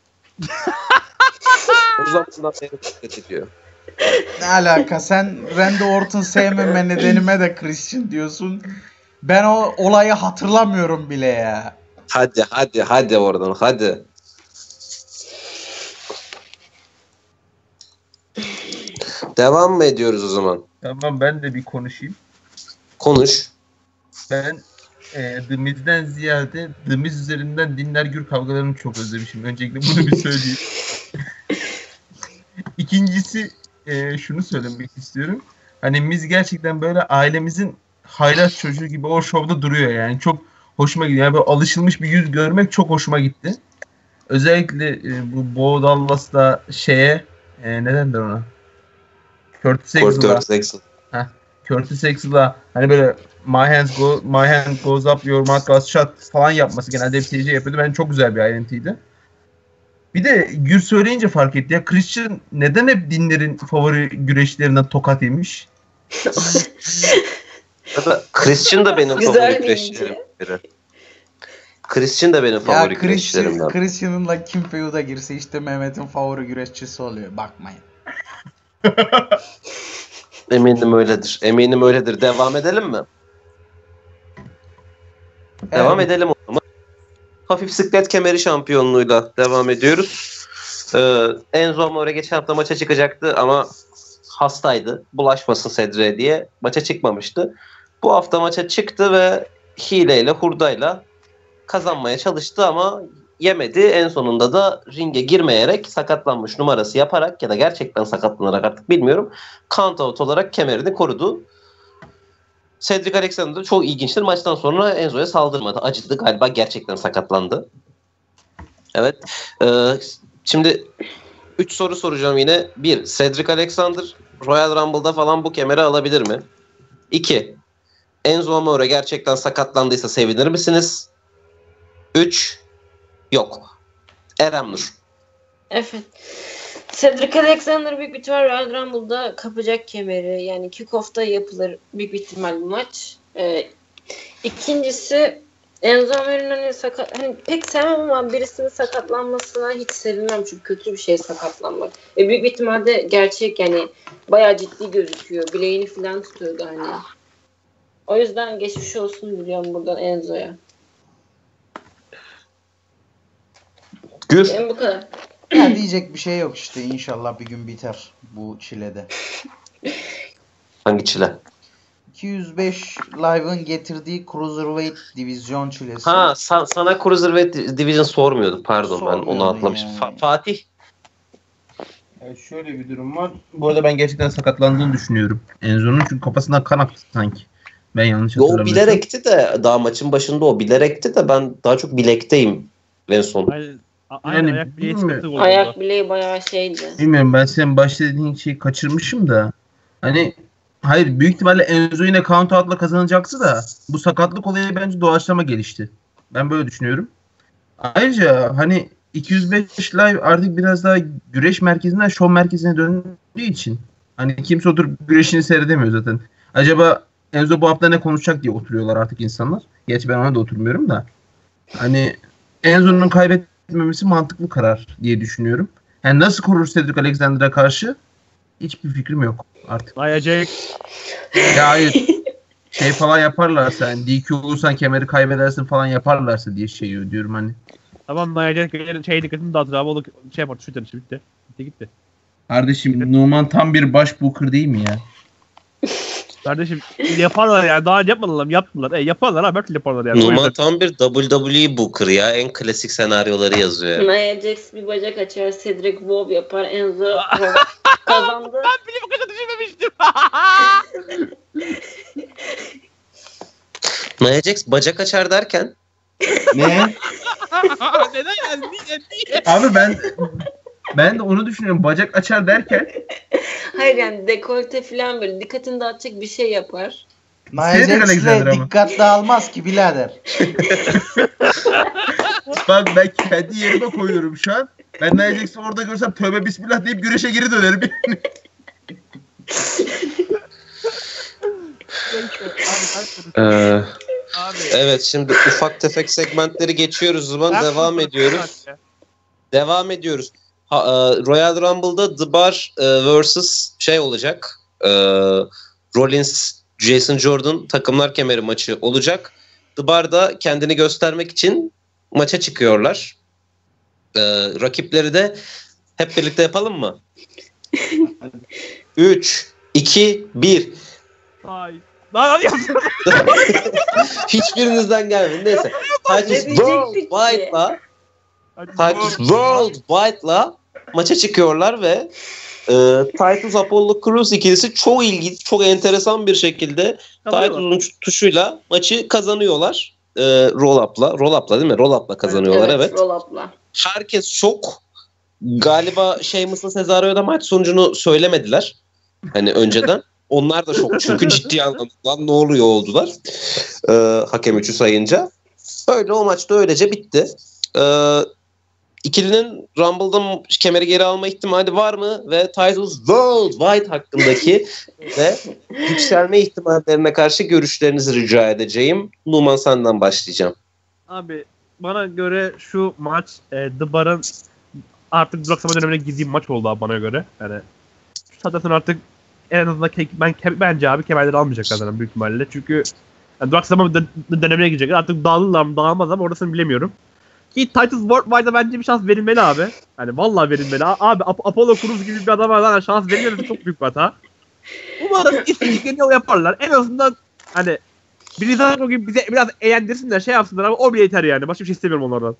O zamandan beri nefret ediyor. Ne alaka? Sen Randy Orton sevmeme nedenime de Christian diyorsun. Ben o olayı hatırlamıyorum bile ya. Hadi oradan hadi. Devam mı ediyoruz o zaman? Tamam, ben de bir konuşayım. Konuş. Ben The Miz'den ziyade The Miz üzerinden Dinler Gür kavgalarını çok özlemişim. Öncelikle bunu bir söyleyeyim. İkincisi şunu söylemek istiyorum. Hani Miz gerçekten böyle ailemizin haylaz çocuğu gibi o şovda duruyor yani. Çok hoşuma gidiyor. Yani böyle alışılmış bir yüz görmek çok hoşuma gitti. Özellikle bu Bo Dallas'la ne derler ona? Curtis Axel'la. Curtis Axel'la hani böyle my hand goes up, your mouth goes shut falan yapması genelde hep TC yapıyordu. Bence çok güzel bir ayrıntıydı. Bir de Gür söyleyince fark etti ya, Christian neden hep Dinler'in favori güreşlerinden tokat yemiş? Christian da benim favori güreşlerimden biri. Christian da benim favori güreşlerimden. Christian'ınla Kim Feud'a girse işte Mehmet'in favori güreşçisi oluyor. Bakmayın. Eminim öyledir. Devam edelim mi? Evet. Devam edelim o zaman. Hafif siklet kemeri şampiyonluğuyla devam ediyoruz. Enzo Amore geçen hafta maça çıkacaktı ama hastaydı. Bulaşmasın Cedric'e diye maça çıkmamıştı. Bu hafta maça çıktı ve hileyle, hurdayla kazanmaya çalıştı ama yemedi. En sonunda da ringe girmeyerek sakatlanmış numarası yaparak ya da gerçekten sakatlanarak artık bilmiyorum. Count out olarak kemerini korudu. Cedric Alexander çok ilginçtir. Maçtan sonra Enzo'ya saldırmadı. Acıdı galiba, gerçekten sakatlandı. Evet. Şimdi 3 soru soracağım yine. 1. Cedric Alexander Royal Rumble'da falan bu kemeri alabilir mi? 2. Enzo Amore gerçekten sakatlandıysa sevinir misiniz? 3. Yok. Eren Nur. Evet. Cedric Alexander büyük bir ihtimal Royal Rumble'da kapacak kemeri. Yani kick-off'ta yapılır büyük bir ihtimal bu maç. İkincisi Enzo Amore'nin hani pek sevmem ama birisinin sakatlanmasına hiç sevinmem çünkü kötü bir şey sakatlanmak. Büyük bir ihtimalle gerçek, yani bayağı ciddi gözüküyor. Bileğini falan tutuyordu hani. O yüzden geçmiş olsun diliyorum buradan Enzo'ya. Gür. Benim bu kadar. Ya diyecek bir şey yok işte, inşallah bir gün biter bu çilede. Hangi çile? 205 Live'ın getirdiği Cruiserweight divizyon çilesi. Ha, sana Cruiserweight Division sormuyorduk. Pardon, ben onu atlamışım. Yani. Fatih. Yani şöyle bir durum var. Bu arada ben gerçekten sakatlandığını düşünüyorum Enzo'nun, çünkü kafasından kan aktı sanki. Ben yanlış hatırlamıyorsam. O bilerekti de, daha maçın başında o bilerekti de ben daha çok bilekteyim en son. Aynen ayak bileği sıkıntı oldu. Ayak bileği bayağı şeydi. Bilmiyorum, ben senin başta dediğin şeyi kaçırmışım da. Hani hayır, büyük ihtimalle Enzo yine count out'la kazanacaktı da bu sakatlık olayı bence doğaçlama gelişti. Ben böyle düşünüyorum. Ayrıca hani 205 Live artık biraz daha güreş merkezinden şov merkezine döndüğü için hani kimse oturup güreşini seyredemiyor zaten. Acaba Enzo bu hafta ne konuşacak diye oturuyorlar artık insanlar. Gerçi ben ona da oturmuyorum da. Hani Enzo'nun kaybetmemesi mantıklı karar diye düşünüyorum. Yani nasıl korur Cedric Alexander'a karşı hiçbir fikrim yok artık. Ayacak. Ya hayır. Şey falan yaparlarsa, yani DQ olursan kemeri kaybedersin falan yaparlarsa diye şey diyorum hani. Tamam, Ayacak şey dikkatini dağıtır abi. O şey yapar. Şu tanışı bitti. Gitti. Kardeşim Numan tam bir baş booker değil mi ya? Kardeşim yaparlar yani. Daha yapmadılar. Yaparlar abi. Belki yaparlar yani. Numan tam bir WWE Booker ya. En klasik senaryoları yazıyor. Nia Jax bir bacak açar, Cedric Bob yapar, Enzo kazandı. Ben bile bu kadar düşünmemiştim. Nia Jax bacak açar derken Ne? Neden yani? Niye? Abi ben de onu düşünüyorum. Bacak açar derken Hayır yani dekolte falan böyle dikkatini dağıtacak bir şey yapar. Nia Şey de Alexander Jax'le ama. dikkat dağılmaz ki birader. bak ben kendi yerime koyuyorum şu an. Ben Nia Jax'i orada görsem tövbe bismillah deyip güreşe geri dönerim. Abi. evet, şimdi ufak tefek segmentleri geçiyoruz o zaman. Devam ediyoruz. Royal Rumble'da The Bar vs. şey olacak. Rollins, Jason Jordan takımlar kemeri maçı olacak. The Bar'da kendini göstermek için maça çıkıyorlar. Rakipleri de hep birlikte yapalım mı? 3, 2, 1. Hayır. Lan yapsın. Hiçbirinizden gelmedi. Neyse. Titus World White'la maça çıkıyorlar ve Titus Apollo Crews ikilisi çok ilginç, çok enteresan bir şekilde Titus'un tuşuyla maçı kazanıyorlar. Roll-up'la değil mi? Roll-up'la kazanıyorlar, evet. Roll-up'la. Herkes şok. Galiba Sheamus'la Cesaro'ya maç sonucunu söylemediler. Hani önceden. Onlar da şok çünkü ciddi anlamda lan ne oluyor oldular. Hakem 3'ü sayınca. Öyle o maçta öylece bitti. İkilinin Rumble'da kemeri geri alma ihtimali var mı? Ve Titus Worldwide hakkındaki ve yükselme ihtimallerine karşı görüşlerinizi rica edeceğim. Numan senden başlayacağım. Abi bana göre şu maç The Bar'ın artık duraksama dönemine girdiği maç oldu bana göre. Yani şu saatten sonra artık en azından bence abi kemerleri almayacaklar zaten büyük ihtimalle. Çünkü yani duraksama dönemine girecekler. Artık dağılırlar mı dağılmaz ama orasını bilemiyorum. Ki Titus Worldwide'a bence bir şans verilmeli abi. Yani vallahi verilmeli. Abi Apollo Crews gibi bir adama zaten şans verilmesi çok büyük bir hata. Umarım istediklerini yaparlar. En azından hani Blizzard gibi bize biraz eğlendirsinler, şey yapsınlar ama o bile yeter yani. Başka bir şey istemiyorum onlardan.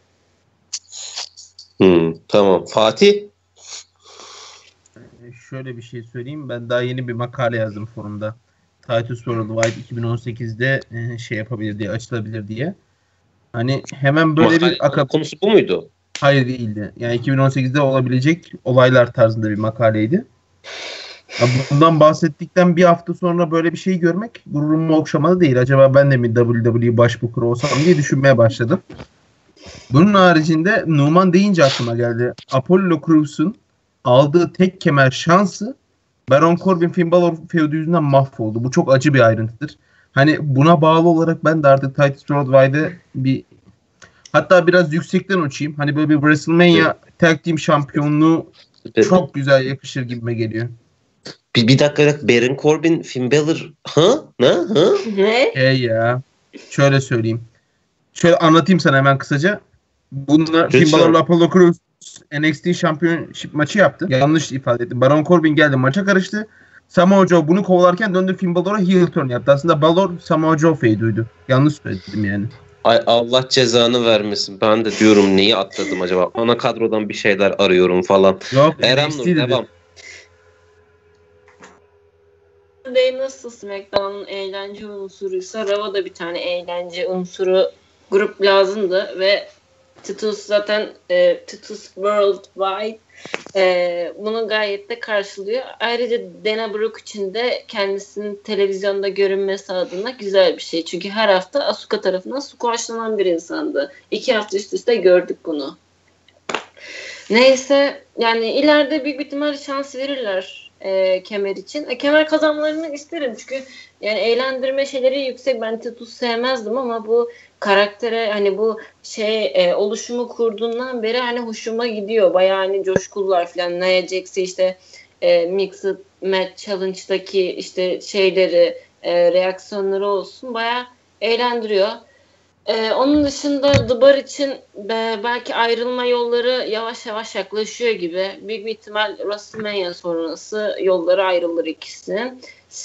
Tamam. Fatih? Şöyle bir şey söyleyeyim. Ben daha yeni bir makale yazdım forumda. Titus Worldwide 2018'de şey yapabilir diye, açılabilir diye. Hani hemen böyle bir konusu bu muydu? Hayır değildi. Yani 2018'de olabilecek olaylar tarzında bir makaleydi. Bundan bahsettikten bir hafta sonra böyle bir şey görmek gururumu okşamadı değil. Acaba ben de mi WWE başbukuru olsam diye düşünmeye başladım. Bunun haricinde Numan deyince aklıma geldi. Apollo Crews'un aldığı tek kemer şansı Baron Corbin Finn Balor feudi yüzünden mahvoldu. Bu çok acı bir ayrıntıdır. Hani buna bağlı olarak ben de artık Titus Worldwide'e hatta biraz yüksekten uçayım. Hani böyle bir WrestleMania Tag Team şampiyonluğu çok güzel yakışır gibime geliyor. Bir dakika, Baron Corbin, Finn Balor. Ne? Ya. Şöyle söyleyeyim. Şöyle anlatayım sana hemen kısaca. Bunlar Finn Balor'la Apollo Crews NXT Championship maçı yaptı. Yanlış ifade ettim. Baron Corbin geldi, maça karıştı. Samoa Joe bunu kovalarken döndü Finn Balor'a heel turn yaptı. Aslında Balor Samoa Joe feuduydu. Yanlış söyledim yani. Ay Allah cezanı vermesin. Ben de diyorum neyi atladım acaba? Ana kadrodan bir şeyler arıyorum falan. Yok, Eren Nur devam. Nasıl SmackDown'un eğlence unsuruysa Raw'a da bir tane eğlence unsuru grup lazımdı ve Titus zaten Titus Worldwide bunu gayet de karşılıyor. Ayrıca Dana Brooke için de kendisinin televizyonda görünmesi adına güzel bir şey. Çünkü her hafta Asuka tarafından squashlanan bir insandı. 2 hafta üst üste gördük bunu. Neyse yani ileride büyük bir ihtimalle şans verirler kemer için. Kemer kazanmalarını isterim çünkü yani eğlendirme şeyleri yüksek. Ben Titus sevmezdim ama bu karaktere hani bu oluşumu kurduğundan beri hani hoşuma gidiyor. Bayağı hani coşkular falan. Nia Jax'i işte Mixed Match Challenge'daki işte şeyleri reaksiyonları olsun bayağı eğlendiriyor. Onun dışında The Bar için belki ayrılma yolları yavaş yavaş yaklaşıyor gibi. Büyük bir ihtimal WrestleMania sonrası yolları ayrılır ikisinin.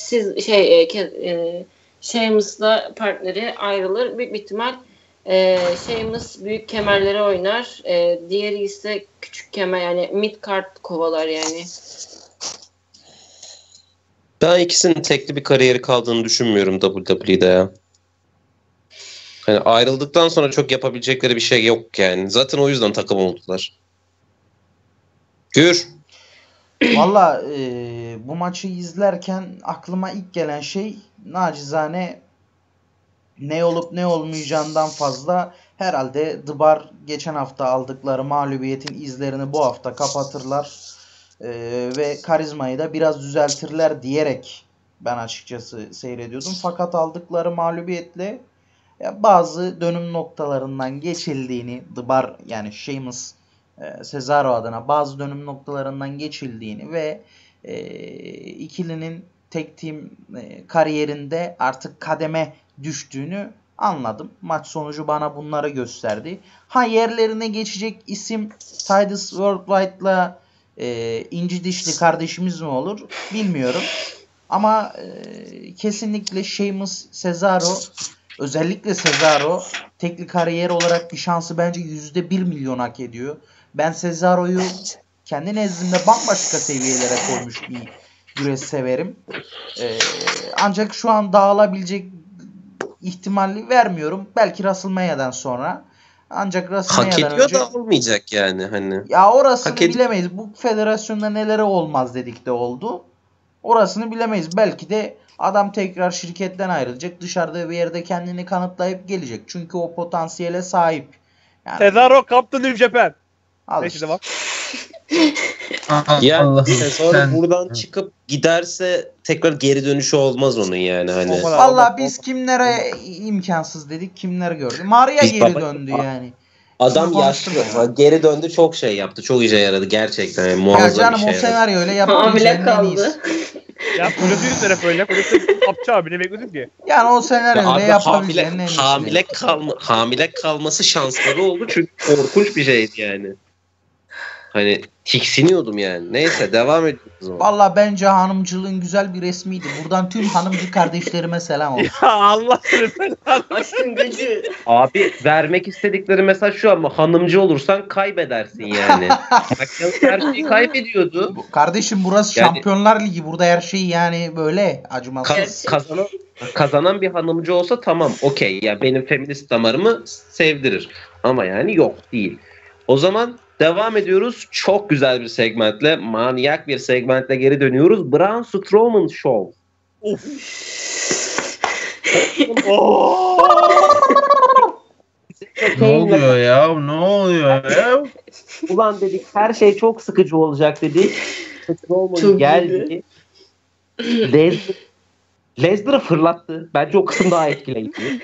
Sheamus'la partneri ayrılır. Büyük bir ihtimal Sheamus büyük kemerlere oynar. Diğeri ise küçük. küçük kemer yani mid card kovalar yani. Ben ikisinin tekli bir kariyeri kaldığını düşünmüyorum WWE'de ya. Hani ayrıldıktan sonra çok yapabilecekleri bir şey yok yani. Zaten o yüzden takım oldular. Gür. Valla bu maçı izlerken aklıma ilk gelen şey nacizane ne olup ne olmayacağından fazla herhalde The Bar geçen hafta aldıkları mağlubiyetin izlerini bu hafta kapatırlar ve karizmayı da biraz düzeltirler diyerek ben açıkçası seyrediyordum. Fakat aldıkları mağlubiyetle bazı dönüm noktalarından geçildiğini, The Bar yani Sheamus, Cesaro adına bazı dönüm noktalarından geçildiğini ve ikilinin tek team kariyerinde artık kademe düştüğünü anladım. Maç sonucu bana bunları gösterdi. Yerlerine geçecek isim Titus Worldwide'la inci dişli kardeşimiz mi olur bilmiyorum. Ama kesinlikle Sheamus, Cesaro, özellikle Cesaro tekli kariyer olarak bir şansı bence %1 milyon hak ediyor. Ben Cesaro'yu kendi nezdimde bambaşka seviyelere koymuş bir güreş severim. Ancak şu an dağılabilecek ihtimali vermiyorum. Belki WrestleMania'dan sonra. Ancak WrestleMania'dan Hak ediyor önce... da olmayacak yani hani. Ya orasını bilemeyiz. Bu federasyonda nelere olmaz dedik de oldu. Orasını bilemeyiz. Belki de adam tekrar şirketten ayrılacak. Dışarıda bir yerde kendini kanıtlayıp gelecek. Çünkü o potansiyele sahip. Yani... Cesaro Captain New Japan. Al Neyse işte. devam. Ya sonra buradan çıkıp giderse tekrar geri dönüşü olmaz onun yani hani. Vallahi biz kimlere imkansız dedik, kimler gördü. Maria geri döndü yani. Adam yaşlı. Geri döndü, çok şey yaptı. Çok işe yaradı gerçekten. Yani muazzam ya canım bir şey o senaryo öyle yapabileceğin en iyisi. Ya polisi tarafı öyle. Polisi kapçı abi ne bekliyorsun ki? Yani o senaryo öyle yapabileceğin en iyisi. Hamile kalması şansları oldu çünkü korkunç bir şeydi yani. Hani tiksiniyordum yani. Neyse devam ediyoruz. Valla bence hanımcılığın güzel bir resmiydi. Buradan tüm hanımcı kardeşlerime selam olsun. Ya Allah seni. Aşkın gücü. Abi vermek istedikleri mesaj şu ama hanımcı olursan kaybedersin yani. Her şeyi kaybediyordu. Kardeşim burası yani, Şampiyonlar Ligi. Burada her şey yani böyle acımasız. Kazanan bir hanımcı olsa tamam okey. Yani benim feminist damarımı sevdirir. Ama yani yok değil. O zaman devam ediyoruz. Çok güzel bir segmentle, manyak bir segmentle geri dönüyoruz. Braun Strowman Show. Of. Ne oluyor ya? Ne oluyor ya? Ulan dedik her şey çok sıkıcı olacak dedik. Strowman geldi. Lesnar'ı fırlattı. Bence o kısım daha etkileyici.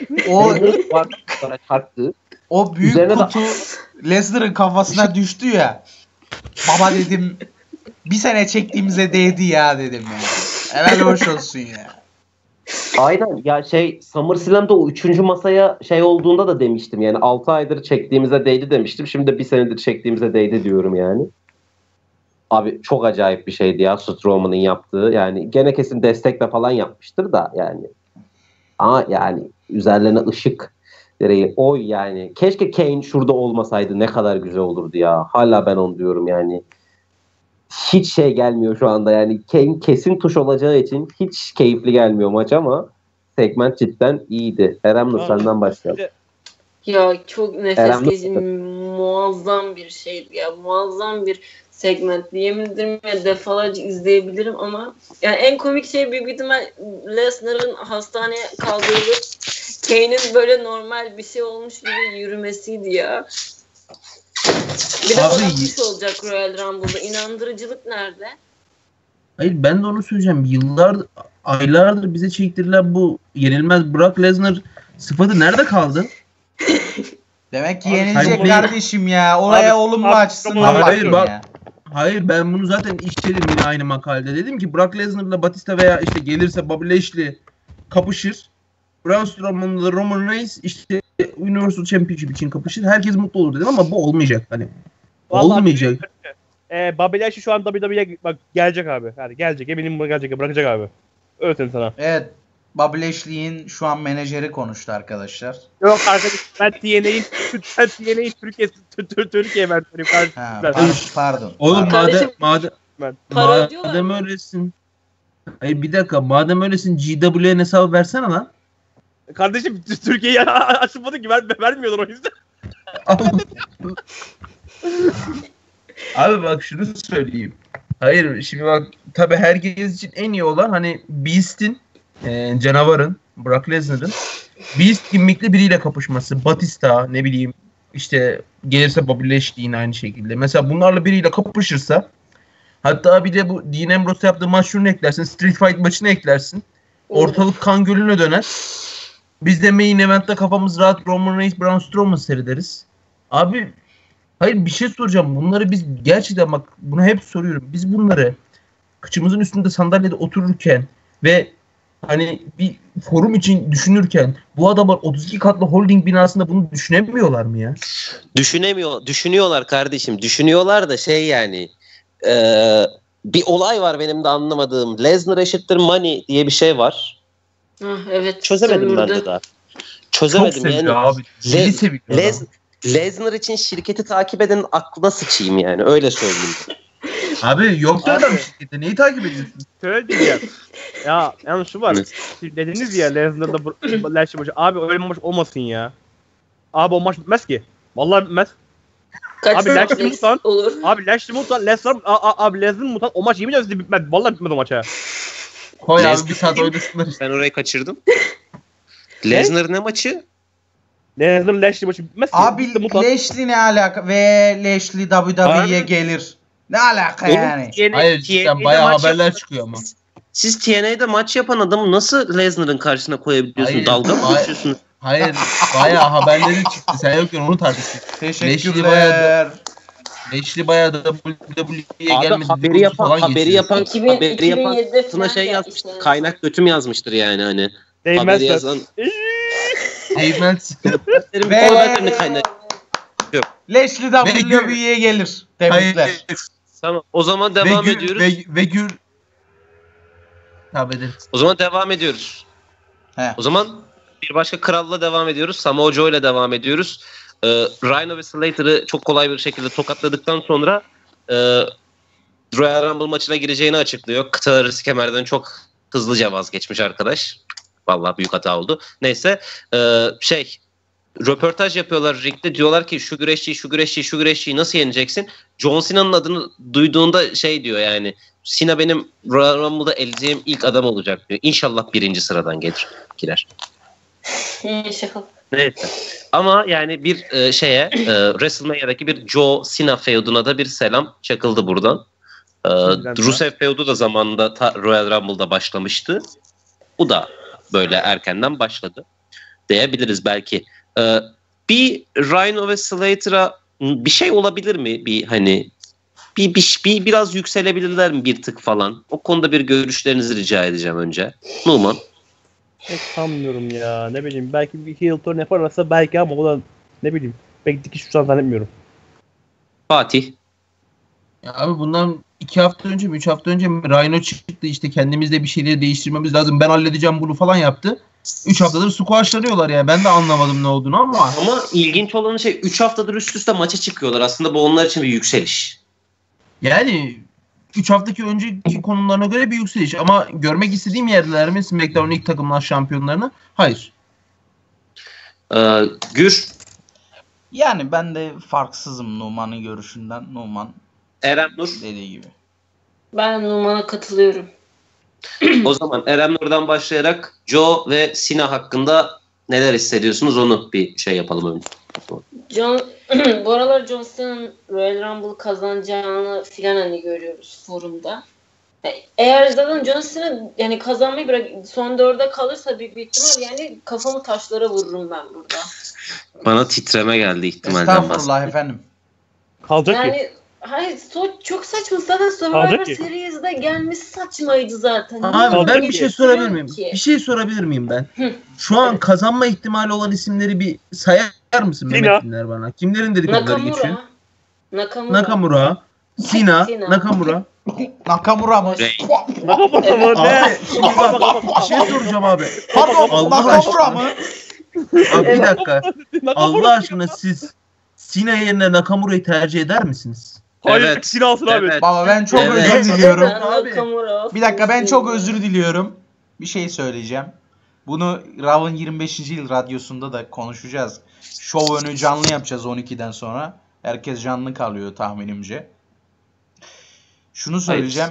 O büyük üzerine kutu Lesnar'ın kafasına düştü ya. Baba dedim bir sene çektiğimize değdi ya dedim ya. Evvel hoş olsun ya. Aynen ya SummerSlam'da o 3. masaya olduğunda da demiştim yani 6 aydır çektiğimize değdi demiştim. Şimdi de 1 senedir çektiğimize değdi diyorum yani. Abi çok acayip bir şeydi ya Strowman'ın yaptığı. Yani gene kesin destekle falan yapmıştır da yani. Ama yani üzerlerine ışık direği oy yani. Keşke Kane şurada olmasaydı ne kadar güzel olurdu ya. Hala ben onu diyorum yani. Hiç gelmiyor şu anda yani. Kane kesin tuş olacağı için hiç keyifli gelmiyor maç ama segment cidden iyiydi. Erem'le senden başlayalım. Ya çok nefes kesici muazzam bir şeydi ya. Muazzam bir segment. Yemin ederim ya defalarca izleyebilirim ama yani en komik şey büyük ihtimal Lesnar'ın hastaneye kaldırılıp Kane'in böyle normal bir şey olmuş gibi yürümesiydi ya. Bir de bakmış olacak Royal Rumble'da. İnandırıcılık nerede? Hayır ben de onu söyleyeceğim. Aylardır bize çektirilen bu yenilmez Brock Lesnar sıfatı nerede kaldı? Demek ki yenilecek kardeşim ya. Oraya olumlu açısından bakın ya. Hayır ben bunu zaten işledim yine aynı makalede. Dedim ki Brock Lesnar'la Batista veya işte gelirse Bobby Lashley kapışır. Braun Strowman'la Roman Reigns işte Universal Championship için kapışır. Herkes mutlu olur dedim ama bu olmayacak hani. Vallahi olmayacak. Bobby Lashley şu an WWE'ye bak gelecek abi. Yani gelecek. Eminim bu gelecek. Bırakacak abi. Öğretim sana. Evet. Bobby Lashley'in şu an menajeri konuştu arkadaşlar. Yok arkadaşlar ben TNA'in Türkiye versiyonu Pardon. Oğlum madem Para ödüyorlar madem mı? öylesin. Ay bir dakika, madem öylesin GW'nin hesabı versene lan. Kardeşim Türkiye'yi açılmadı ki vermiyorlar o yüzden. Abi bak şunu söyleyeyim. Hayır şimdi bak, tabii herkes için en iyi olan hani Beast'in, canavarın, Brock Lesnar'ın Beast gimmickli biriyle kapışması. Batista, ne bileyim işte gelirse Bobby Lashley yine aynı şekilde. Mesela bunlarla biriyle kapışırsa, hatta bir de bu Dean Ambrose yaptığı maç şunu eklersin. Street Fight maçını eklersin. Ortalık kan gölüne döner. Biz de main event'te kafamız rahat Roman Reigns, Braun Strowman seyrederiz. Abi hayır bir şey soracağım. Bunları biz gerçekten bak, bunu hep soruyorum. Biz bunları kıçımızın üstünde sandalyede otururken ve hani bir forum için düşünürken bu adamlar 32 katlı holding binasında bunu düşünemiyorlar mı ya? Düşünüyorlar kardeşim. Düşünüyorlar da yani bir olay var benim de anlamadığım. Lesnar eşittir money diye bir şey var. Evet. Çözemedim ben de daha. Çözemedim Çok yani. abi. Lesnar için şirketi takip edenin aklına sıçayım yani. Öyle söyleyeyim. Abi yok da adam şirkette. Neyi takip ediyorsun? Şöyle diyeceğim. Ya yani şu var. Siz dediniz ya Lesnar'da Lashley maçı. Abi öyle bir maç olmasın ya. Abi o maç bitmez ki. Vallahi bitmez. Abi Lashley mutan. Olur. Abi Lashley mutan. Abi Lesnar mutan. O maç yemin ediyorum bitmez. Vallahi bitmez o maç ya. Koy abi bir saat oynasınlar. Ben orayı kaçırdım. Lesnar ne maçı? Lesnar Lashley maçı bitmez ki. Abi Lashley ne alaka? Ve Lashley WWE'ye gelir. Ne alaka yani? Hayır cidden bayağı haberler çıkıyor ama. Siz TNA'da maç yapan adamı nasıl Lesnar'ın karşısına koyabiliyorsun? Hayır, Dalga mı geçiyorsunuz? Hayır bayağı haberleri çıktı. Sen yokken onu tartıştık. Teşekkürler. Lashley bayağı WWE'ye Abi gelmedi. haberi yapan sana şey falan yazmıştır. işte. Kaynak götüm yazmıştır yani hani. Değmez Haberi de. yazan. Değmez. Benim Ve- bu kadar önemli kaynak. Lashley WWE'ye gelir. Tebrikler. Hayır. Tamam. O zaman devam ediyoruz. Ve gür. Tabii ederiz. O zaman devam ediyoruz. He. O zaman bir başka kralla devam ediyoruz. Samoa Joe ile devam ediyoruz. Rhino ve Slater'ı çok kolay bir şekilde tokatladıktan sonra Royal Rumble maçına gireceğini açıklıyor. Kıta arası kemerden çok hızlıca vazgeçmiş arkadaş. Vallahi büyük hata oldu. Neyse röportaj yapıyorlar ringde. Diyorlar ki şu güreşçiyi nasıl yeneceksin? John Cena'nın adını duyduğunda diyor yani. Cena benim Royal Rumble'da eleyeceğim ilk adam olacak diyor. İnşallah birinci sıradan girer. İnşallah. Neyse. Ama yani bir WrestleMania'daki bir Joe Cena feuduna da bir selam çakıldı buradan. Rusev feudu da zamanında Royal Rumble'da başlamıştı. Bu da böyle erkenden başladı diyebiliriz belki. Bir Rhino ve Slater'a bir şey olabilir mi? Bir hani biraz yükselebilirler mi bir tık falan? O konuda bir görüşlerinizi rica edeceğim önce. Numan. Pek sanmıyorum ya. Ne bileyim. Belki bir heel turn yaparlarsa belki ama o da ne bileyim. Pek dikiş tutan zannetmiyorum. Fatih. Ya abi bundan 2 hafta önce mi 3 hafta önce mi Rhino çıktı, işte kendimizde bir şeyleri değiştirmemiz lazım, ben halledeceğim bunu falan yaptı. 3 haftadır squashlanıyorlar ya. Ben de anlamadım ne olduğunu ama. Ama ilginç olan 3 haftadır üst üste maça çıkıyorlar. Aslında bu onlar için bir yükseliş. Yani 3 haftaki önceki konumlarına göre bir yükseliş. Ama görmek istediğim yerdeler mi SmackDown'un ilk takımlar şampiyonlarını? Hayır. Gür. Yani ben de farksızım Numan'ın görüşünden. Numan Eren Nur. dediği gibi. Ben Numan'a katılıyorum. O zaman Eren Nur'dan başlayarak Joe ve Cena hakkında neler hissediyorsunuz onu bir yapalım önce. Bu aralar John Cena'nın Royal Rumble kazanacağını filan hani görüyoruz forumda. Eğer zaten John Cena yani kazanmayı bırak son 4'e kalırsa büyük bir ihtimal yani kafamı taşlara vururum ben burada. Bana titreme geldi ihtimalden Estağfurullah bahsedeyim. efendim. Kalacak ki. Yani hayır çok saçma. Zaten Survivor Series'de gelmesi saçmaydı zaten. Abi ben bir şey sorabilir miyim? Ki. Bir şey sorabilir miyim ben? Şu an kazanma ihtimali olan isimleri bir sayar mısın Mehmet Dinler bana? Kimlerin dedikoduları geçiyor? Nakamura, Cena, Nakamura. Nakamura mı? Abi şimdi bak bir şey soracağım abi. Pardon Allah Nakamura aşkına. mı? Abi bir dakika. Allah aşkına siz Cena yerine Nakamura'yı tercih eder misiniz? Hayır, Evet, ikisini alsın abi. evet. Baba ben çok Evet. özür diliyorum. Abi. Bir dakika ben çok özür diliyorum. Bir şey söyleyeceğim. Bunu Rav'ın 25. yıl radyosunda da konuşacağız. Şov önü canlı yapacağız 12'den sonra. Herkes canlı kalıyor tahminimce. Şunu söyleyeceğim.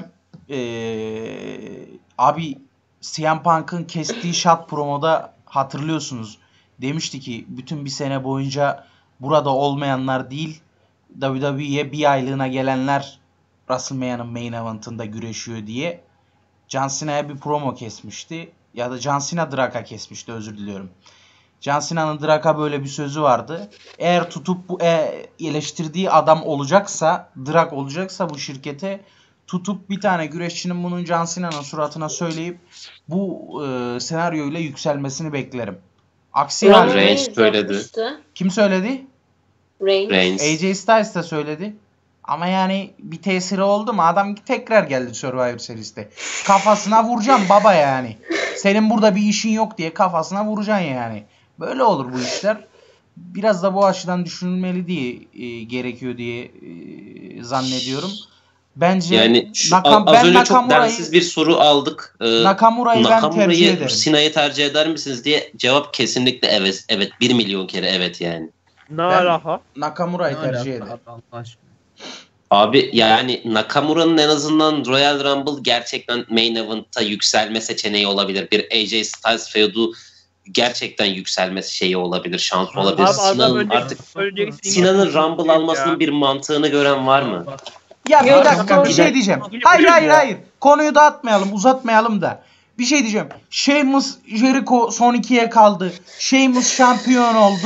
Abi CM Punk'ın kestiği shot promoda hatırlıyorsunuz. Demişti ki bütün bir sene boyunca burada olmayanlar değil WWE'ye bir aylığına gelenler WrestleMania'nın main event'ında güreşiyor diye. John Cena'ya bir promo kesmişti. Ya da John Cena Drak'a kesmişti, özür diliyorum. John Cena'nın Drak'a böyle bir sözü vardı. Eğer tutup bu eleştirdiği adam olacaksa, Drak olacaksa bu şirkete tutup bir tane güreşçinin bunun John Cena'nın suratına söyleyip bu senaryoyla yükselmesini beklerim. Aksi halde Reigns söyledi. kim söyledi? Reigns. AJ Styles de söyledi. Ama yani bir tesiri oldu mu? Adam tekrar geldi Survivor Series'te. Kafasına vuracağım baba yani. Senin burada bir işin yok diye kafasına vuracaksın yani. Böyle olur bu işler. Biraz da bu açıdan düşünülmeli diye gerekiyor diye zannediyorum. Bence Yani az önce çok densiz bir soru aldık. Nakamura'yı ben tercih ederim. Cena'yı tercih eder misiniz diye cevap kesinlikle evet. Evet, 1 milyon kere evet yani. Naraha. Nakamura'yı tercih ederim. Allah aşkına. Abi yani Nakamura'nın en azından Royal Rumble gerçekten main event'a yükselme seçeneği olabilir. Bir AJ Styles feudu gerçekten yükselmesi şeyi olabilir, şansı olabilir. Sinan'ın Rumble almasının bir mantığını gören var mı? Ya bir dakika bir şey diyeceğim. Hayır. Konuyu dağıtmayalım, uzatmayalım da. Bir şey diyeceğim. Sheamus Jericho son 2'ye kaldı. Sheamus şampiyon oldu.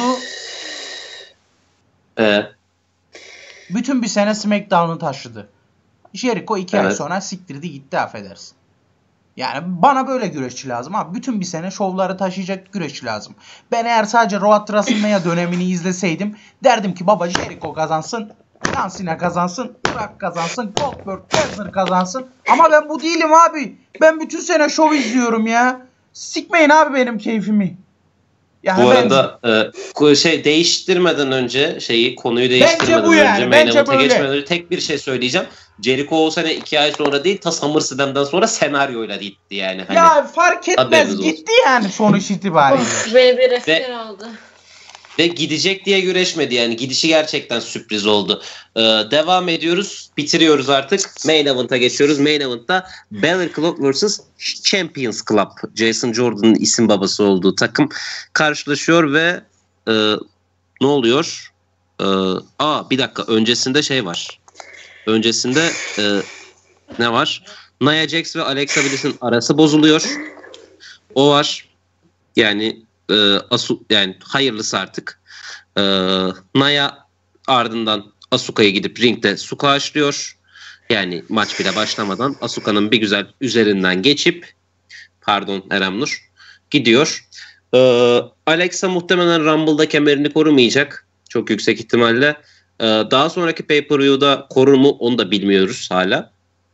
Bütün bir sene SmackDown'u taşıdı. Jericho 2 ay sonra siktirdi gitti, affedersin. Yani bana böyle güreşçi lazım abi. Bütün bir sene şovları taşıyacak güreşçi lazım. Ben eğer sadece Raw at WrestleMania dönemini izleseydim derdim ki baba Jericho kazansın, John Cena kazansın, Brock kazansın, Goldberg, Lesnar kazansın. Ama ben bu değilim abi. Ben bütün sene şov izliyorum ya. Sikmeyin abi benim keyfimi. Yani bu arada değiştirmeden önce konuyu değiştirmeden önce main event'a geçmeden önce tek bir şey söyleyeceğim. Jericho o sene 2 ay sonra değil ta SummerSlam'dan sonra senaryoyla gitti yani. Hani, ya fark etmez gitti yani sonuç itibariyle. Ve bir refer oldu. Ve gidecek diye güreşmedi yani. Gidişi gerçekten sürpriz oldu. Devam ediyoruz. Bitiriyoruz artık. Main Event'a geçiyoruz. Main Event'ta Balor Club vs. Champions Club. Jason Jordan'ın isim babası olduğu takım karşılaşıyor ve ne oluyor? Bir dakika. Öncesinde var. Öncesinde ne var? Nia Jax ve Alexa Bliss'in arası bozuluyor. O var. Yani yani hayırlısı artık. Nia ardından Asuka'ya gidip ringde su karşılıyor. Yani maç bile başlamadan Asuka'nın bir güzel üzerinden geçip Erem Nur gidiyor. Alexa muhtemelen Rumble'da kemerini korumayacak. Çok yüksek ihtimalle. Daha sonraki pay-per-view'da korur mu onu da bilmiyoruz hala.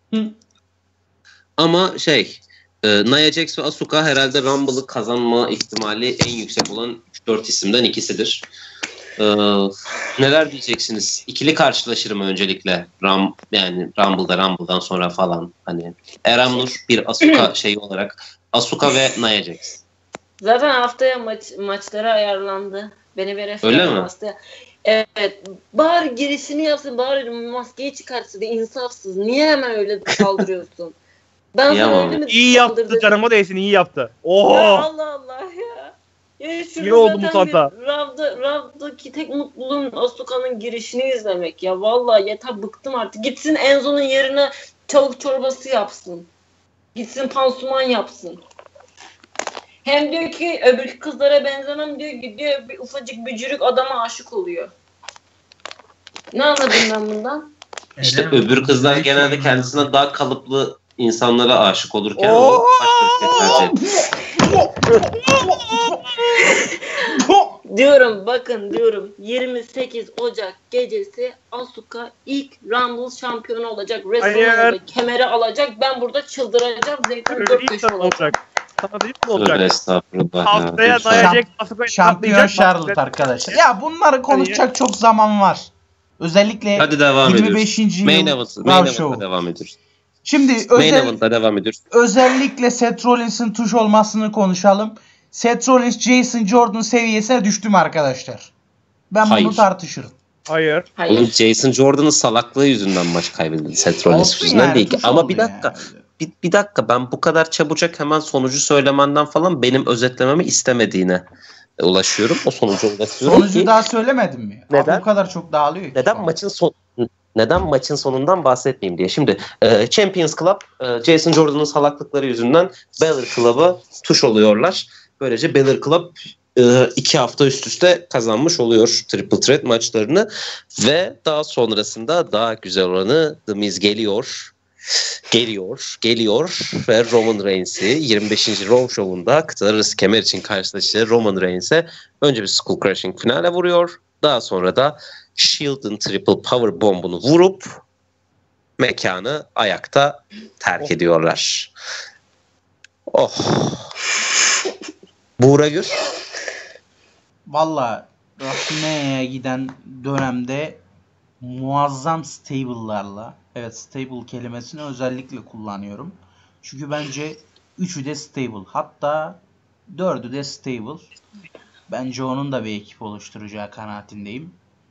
Ama Nia Jax ve Asuka herhalde Rumble'ı kazanma ihtimali en yüksek olan 3-4 isimden ikisidir. Neler diyeceksiniz? İkili karşılaşır mı öncelikle? Yani Rumble'dan sonra falan. Hani Erem Nur bir Asuka olarak. Asuka ve Nia Jax. Zaten haftaya maçları ayarlandı. Beni bir refer öyle mi? Haftaya. Evet. Bari girişini yapsın. Bari maskeyi çıkartsın. İnsafsız. Niye hemen öyle saldırıyorsun? Ben sana öyle mi İyi yaptı, canıma değsin, iyi yaptı. Oho! Ya Allah Allah ya. İyi oldu bu tata. Rav'daki tek mutluluğum Asuka'nın girişini izlemek ya. Vallahi yeter, bıktım artık. Gitsin Enzo'nun yerine tavuk çorbası yapsın. Gitsin pansuman yapsın. Hem diyor ki öbür kızlara benzemem diyor, gidiyor bir ufacık bücürük adama aşık oluyor. Ne anladım ben bundan? İşte öbür kızlar genelde kendisine daha kalıplı insanlara aşık olurken diyorum 28 Ocak gecesi Asuka ilk Rumble şampiyonu olacak. WrestleMania'da kemeri alacak. Ben burada çıldıracağım. Zeytin 4 köşe olacak. Sana değil mi olacak? Estağfurullah. Haftaya Nia Jax Asuka'yı şampiyon Charlotte arkadaşlar. Ya bunları konuşacak çok zaman var. Özellikle Hadi devam 25. ediyoruz. yıl Main Raw Show. Event'a devam ediyoruz. Şimdi Main Event'a devam ediyoruz. özellikle Seth Rollins'in tuş olmasını konuşalım. Seth Rollins Jason Jordan seviyesine düştü mü arkadaşlar? Ben Hayır. bunu tartışırım. Hayır. Onun Jason Jordan'ın salaklığı yüzünden maç kaybedildi. Seth Rollins Olsun yüzünden yani, değil. tuş Ama oldu bir dakika. yani. Bir dakika, ben bu kadar çabucak hemen sonucu söylemenden falan benim özetlememi istemediğine ulaşıyorum. O sonuca ulaşıyorum Sonucu ki daha söylemedim mi? Neden? Abi bu kadar çok dağılıyor ki. neden maçın sonundan bahsetmeyeyim diye. Şimdi Champions Club Jason Jordan'ın salaklıkları yüzünden Balor Club'a tuş oluyorlar. Böylece Balor Club 2 hafta üst üste kazanmış oluyor Triple Threat maçlarını ve daha sonrasında daha güzel olanı The Miz geliyor ve Roman Reigns'i 25. Raw Show'unda kıtalar arası kemer için karşılaştığı Roman Reigns'e önce bir Skull Crushing finale vuruyor. Daha sonra da Shield'ın Triple Power Bomb'unu vurup mekanı ayakta terk ediyorlar. Oh. Buğra Gür. Valla WrestleMania'ya giden dönemde muazzam stable'larla, evet stable kelimesini özellikle kullanıyorum. Çünkü bence 3'ü de stable. Hatta 4'ü de stable. Bence onun da bir ekip oluşturacağı kanaatindeyim.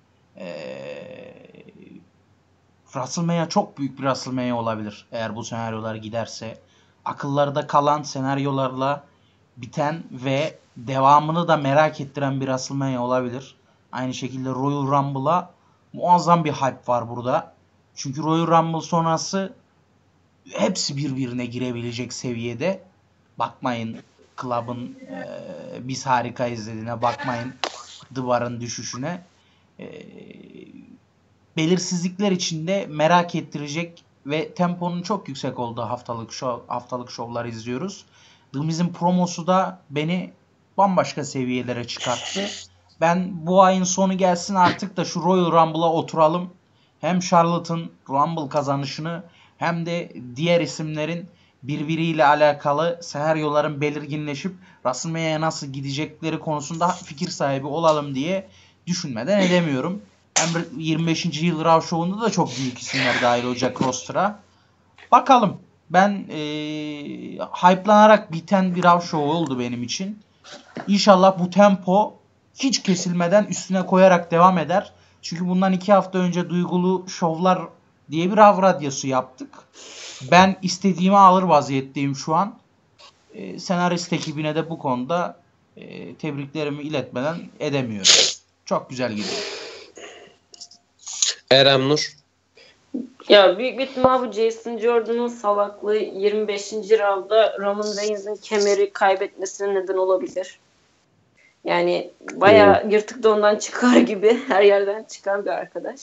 WrestleMania çok büyük bir WrestleMania olabilir. Eğer bu senaryolar giderse. Akıllarda kalan senaryolarla biten ve devamını da merak ettiren bir WrestleMania olabilir. Aynı şekilde Royal Rumble'a muazzam bir hype var burada. Çünkü Royal Rumble sonrası hepsi birbirine girebilecek seviyede. Bakmayın Club'ın biz harika izlediğine, bakmayın The Bar'ın düşüşüne. Belirsizlikler içinde merak ettirecek ve temponun çok yüksek olduğu haftalık şovlar izliyoruz. The Miz'in promosu da beni bambaşka seviyelere çıkarttı. Ben bu ayın sonu gelsin artık da şu Royal Rumble'a oturalım. Hem Charlotte'ın Rumble kazanışını hem de diğer isimlerin birbiriyle alakalı senaryoların belirginleşip WrestleMania'ya nasıl gidecekleri konusunda fikir sahibi olalım diye düşünmeden edemiyorum. Hem 25. yıl Raw Show'unda da çok büyük isimler dahil olacak roster'a. Bakalım. Ben hype'lanarak biten bir Raw Show oldu benim için. İnşallah bu tempo hiç kesilmeden üstüne koyarak devam eder. Çünkü bundan 2 hafta önce Duygulu Şovlar diye bir Raw radyosu yaptık. Ben istediğimi alır vaziyetteyim şu an. Senarist ekibine de bu konuda tebriklerimi iletmeden edemiyorum. Çok güzel gidiyor. Erem Nur. Ya büyük bir ihtimal bu Jason Jordan'ın salaklığı 25. roundda Roman Reigns'in kemeri kaybetmesine neden olabilir. Yani bayağı yırtık dondan çıkar gibi her yerden çıkan bir arkadaş.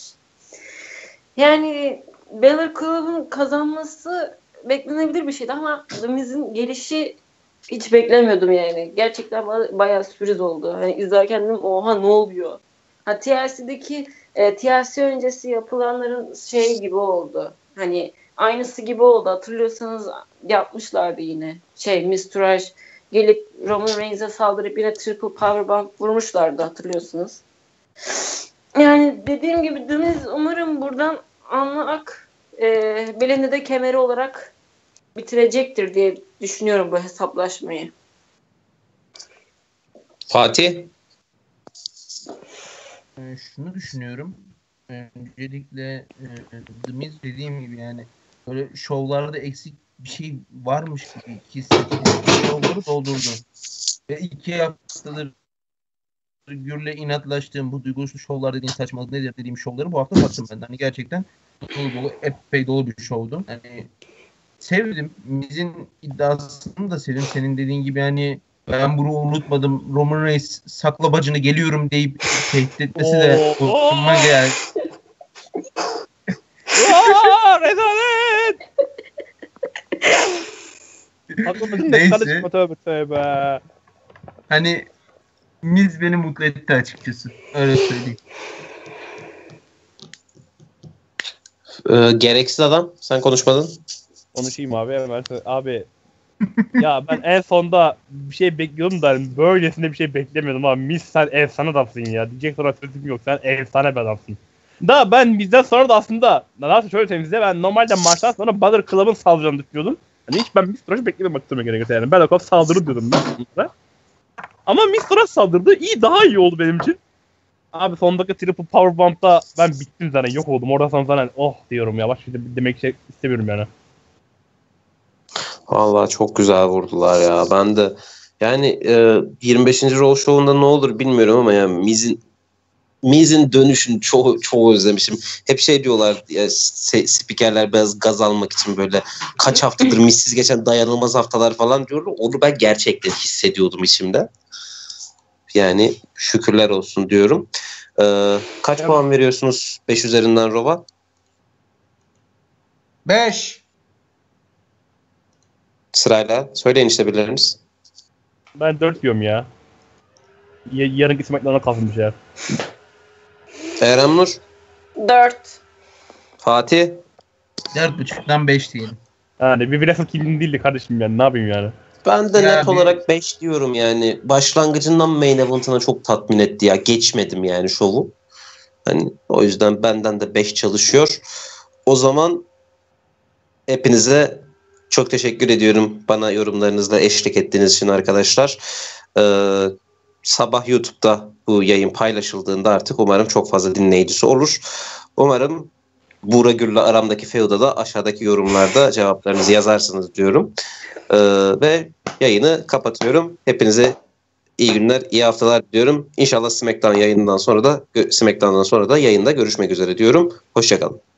Yani Balor Club'un kazanması beklenebilir bir şeydi ama The Miz'in gelişi hiç beklemiyordum yani. Gerçekten bayağı sürpriz oldu. Hani izlerken dedim oha ne oluyor? TLC'deki TLC öncesi yapılanların şey gibi oldu. Hani aynısı gibi oldu. Hatırlıyorsanız yapmışlardı yine. Miz Taraj gelip Roman Reigns'e saldırıp yine Triple Powerbomb vurmuşlardı hatırlıyorsunuz. Yani dediğim gibi The Miz umarım buradan alnı ak belinde de kemeri olarak bitirecektir diye düşünüyorum bu hesaplaşmayı. Fatih. Şunu düşünüyorum. Öncelikle The Miz dediğim gibi yani böyle şovlarda eksik bir şey varmış gibi hissettiğim şovları doldurdu. Ve 2 haftadır Gür'le inatlaştığım bu duygusuz şovlar dediğin saçmalık nedir dediğim şovları bu hafta tattım ben. Hani gerçekten dolu epey dolu bir şovdu. Hani sevdim. Miz'in iddiasını da sevdim. Senin dediğin gibi hani ben bunu unutmadım. Roman Reigns sakla bacını geliyorum deyip tehdit etmesi de hoşuma geldi. Rezalet! Neyse. Tövbe. Hani Miz beni mutlu etti açıkçası. Öyle söyleyeyim. Gereksiz adam. Sen konuşmadın. Konuşayım abi hemen. Abi ya ben en sonda bir şey bekliyordum da böylesine bir şey beklemiyordum abi. Miz sen efsane adamsın ya. Diyecek sonra sözüm yok. Sen efsane bir adamsın. Da ben bizden sonra da aslında daha şöyle temizle, ben normalde maçtan sonra Balor Club'ın saldıracağını düşünüyordum. Hani hiç ben Mistros'u beklememek isteme gerekirse yani. Ben o saldırır diyordum ben. Ama Mistros saldırdı. Daha iyi oldu benim için. Abi son dakika triple powerbomb'da ben bittim zaten, yok oldum. Orada sonra zaten oh diyorum ya, başka demek istemiyorum yani. Vallahi çok güzel vurdular ya. Ben de yani 25. Raw Show'unda ne olur bilmiyorum ama ya Miz'in dönüşünü çoğu özlemişim. Hep şey diyorlar ya, spikerler biraz gaz almak için böyle kaç haftadır Miz'siz geçen dayanılmaz haftalar falan diyorlar. Onu ben gerçekten hissediyordum içimde. Yani şükürler olsun diyorum. Kaç puan veriyorsunuz 5 üzerinden Raw'a? 5. Sırayla söyleyin işte birileriniz. Ben 4 diyorum ya. Yarınki SmackDown'a kalsın bir şey. Eren Nur, 4. Fatih, 4.5'dan 5 diyelim. Yani bir Wrestle Kingdom değildi kardeşim yani, ne yapayım yani. ben de Ya net olarak 5 diyorum yani. Başlangıcından main event'ına çok tatmin etti ya. Geçmedim yani şovu. Hani o yüzden benden de 5 çalışıyor. O zaman hepinize çok teşekkür ediyorum bana yorumlarınızla eşlik ettiğiniz için arkadaşlar. Sabah YouTube'da bu yayın paylaşıldığında artık umarım çok fazla dinleyicisi olur. Umarım Buğra Gür'le aramdaki feud'a da aşağıdaki yorumlarda cevaplarınızı yazarsınız diyorum. Ve yayını kapatıyorum. Hepinize iyi günler, iyi haftalar diliyorum. İnşallah SmackDown'dan sonra da yayında görüşmek üzere diyorum. Hoşçakalın.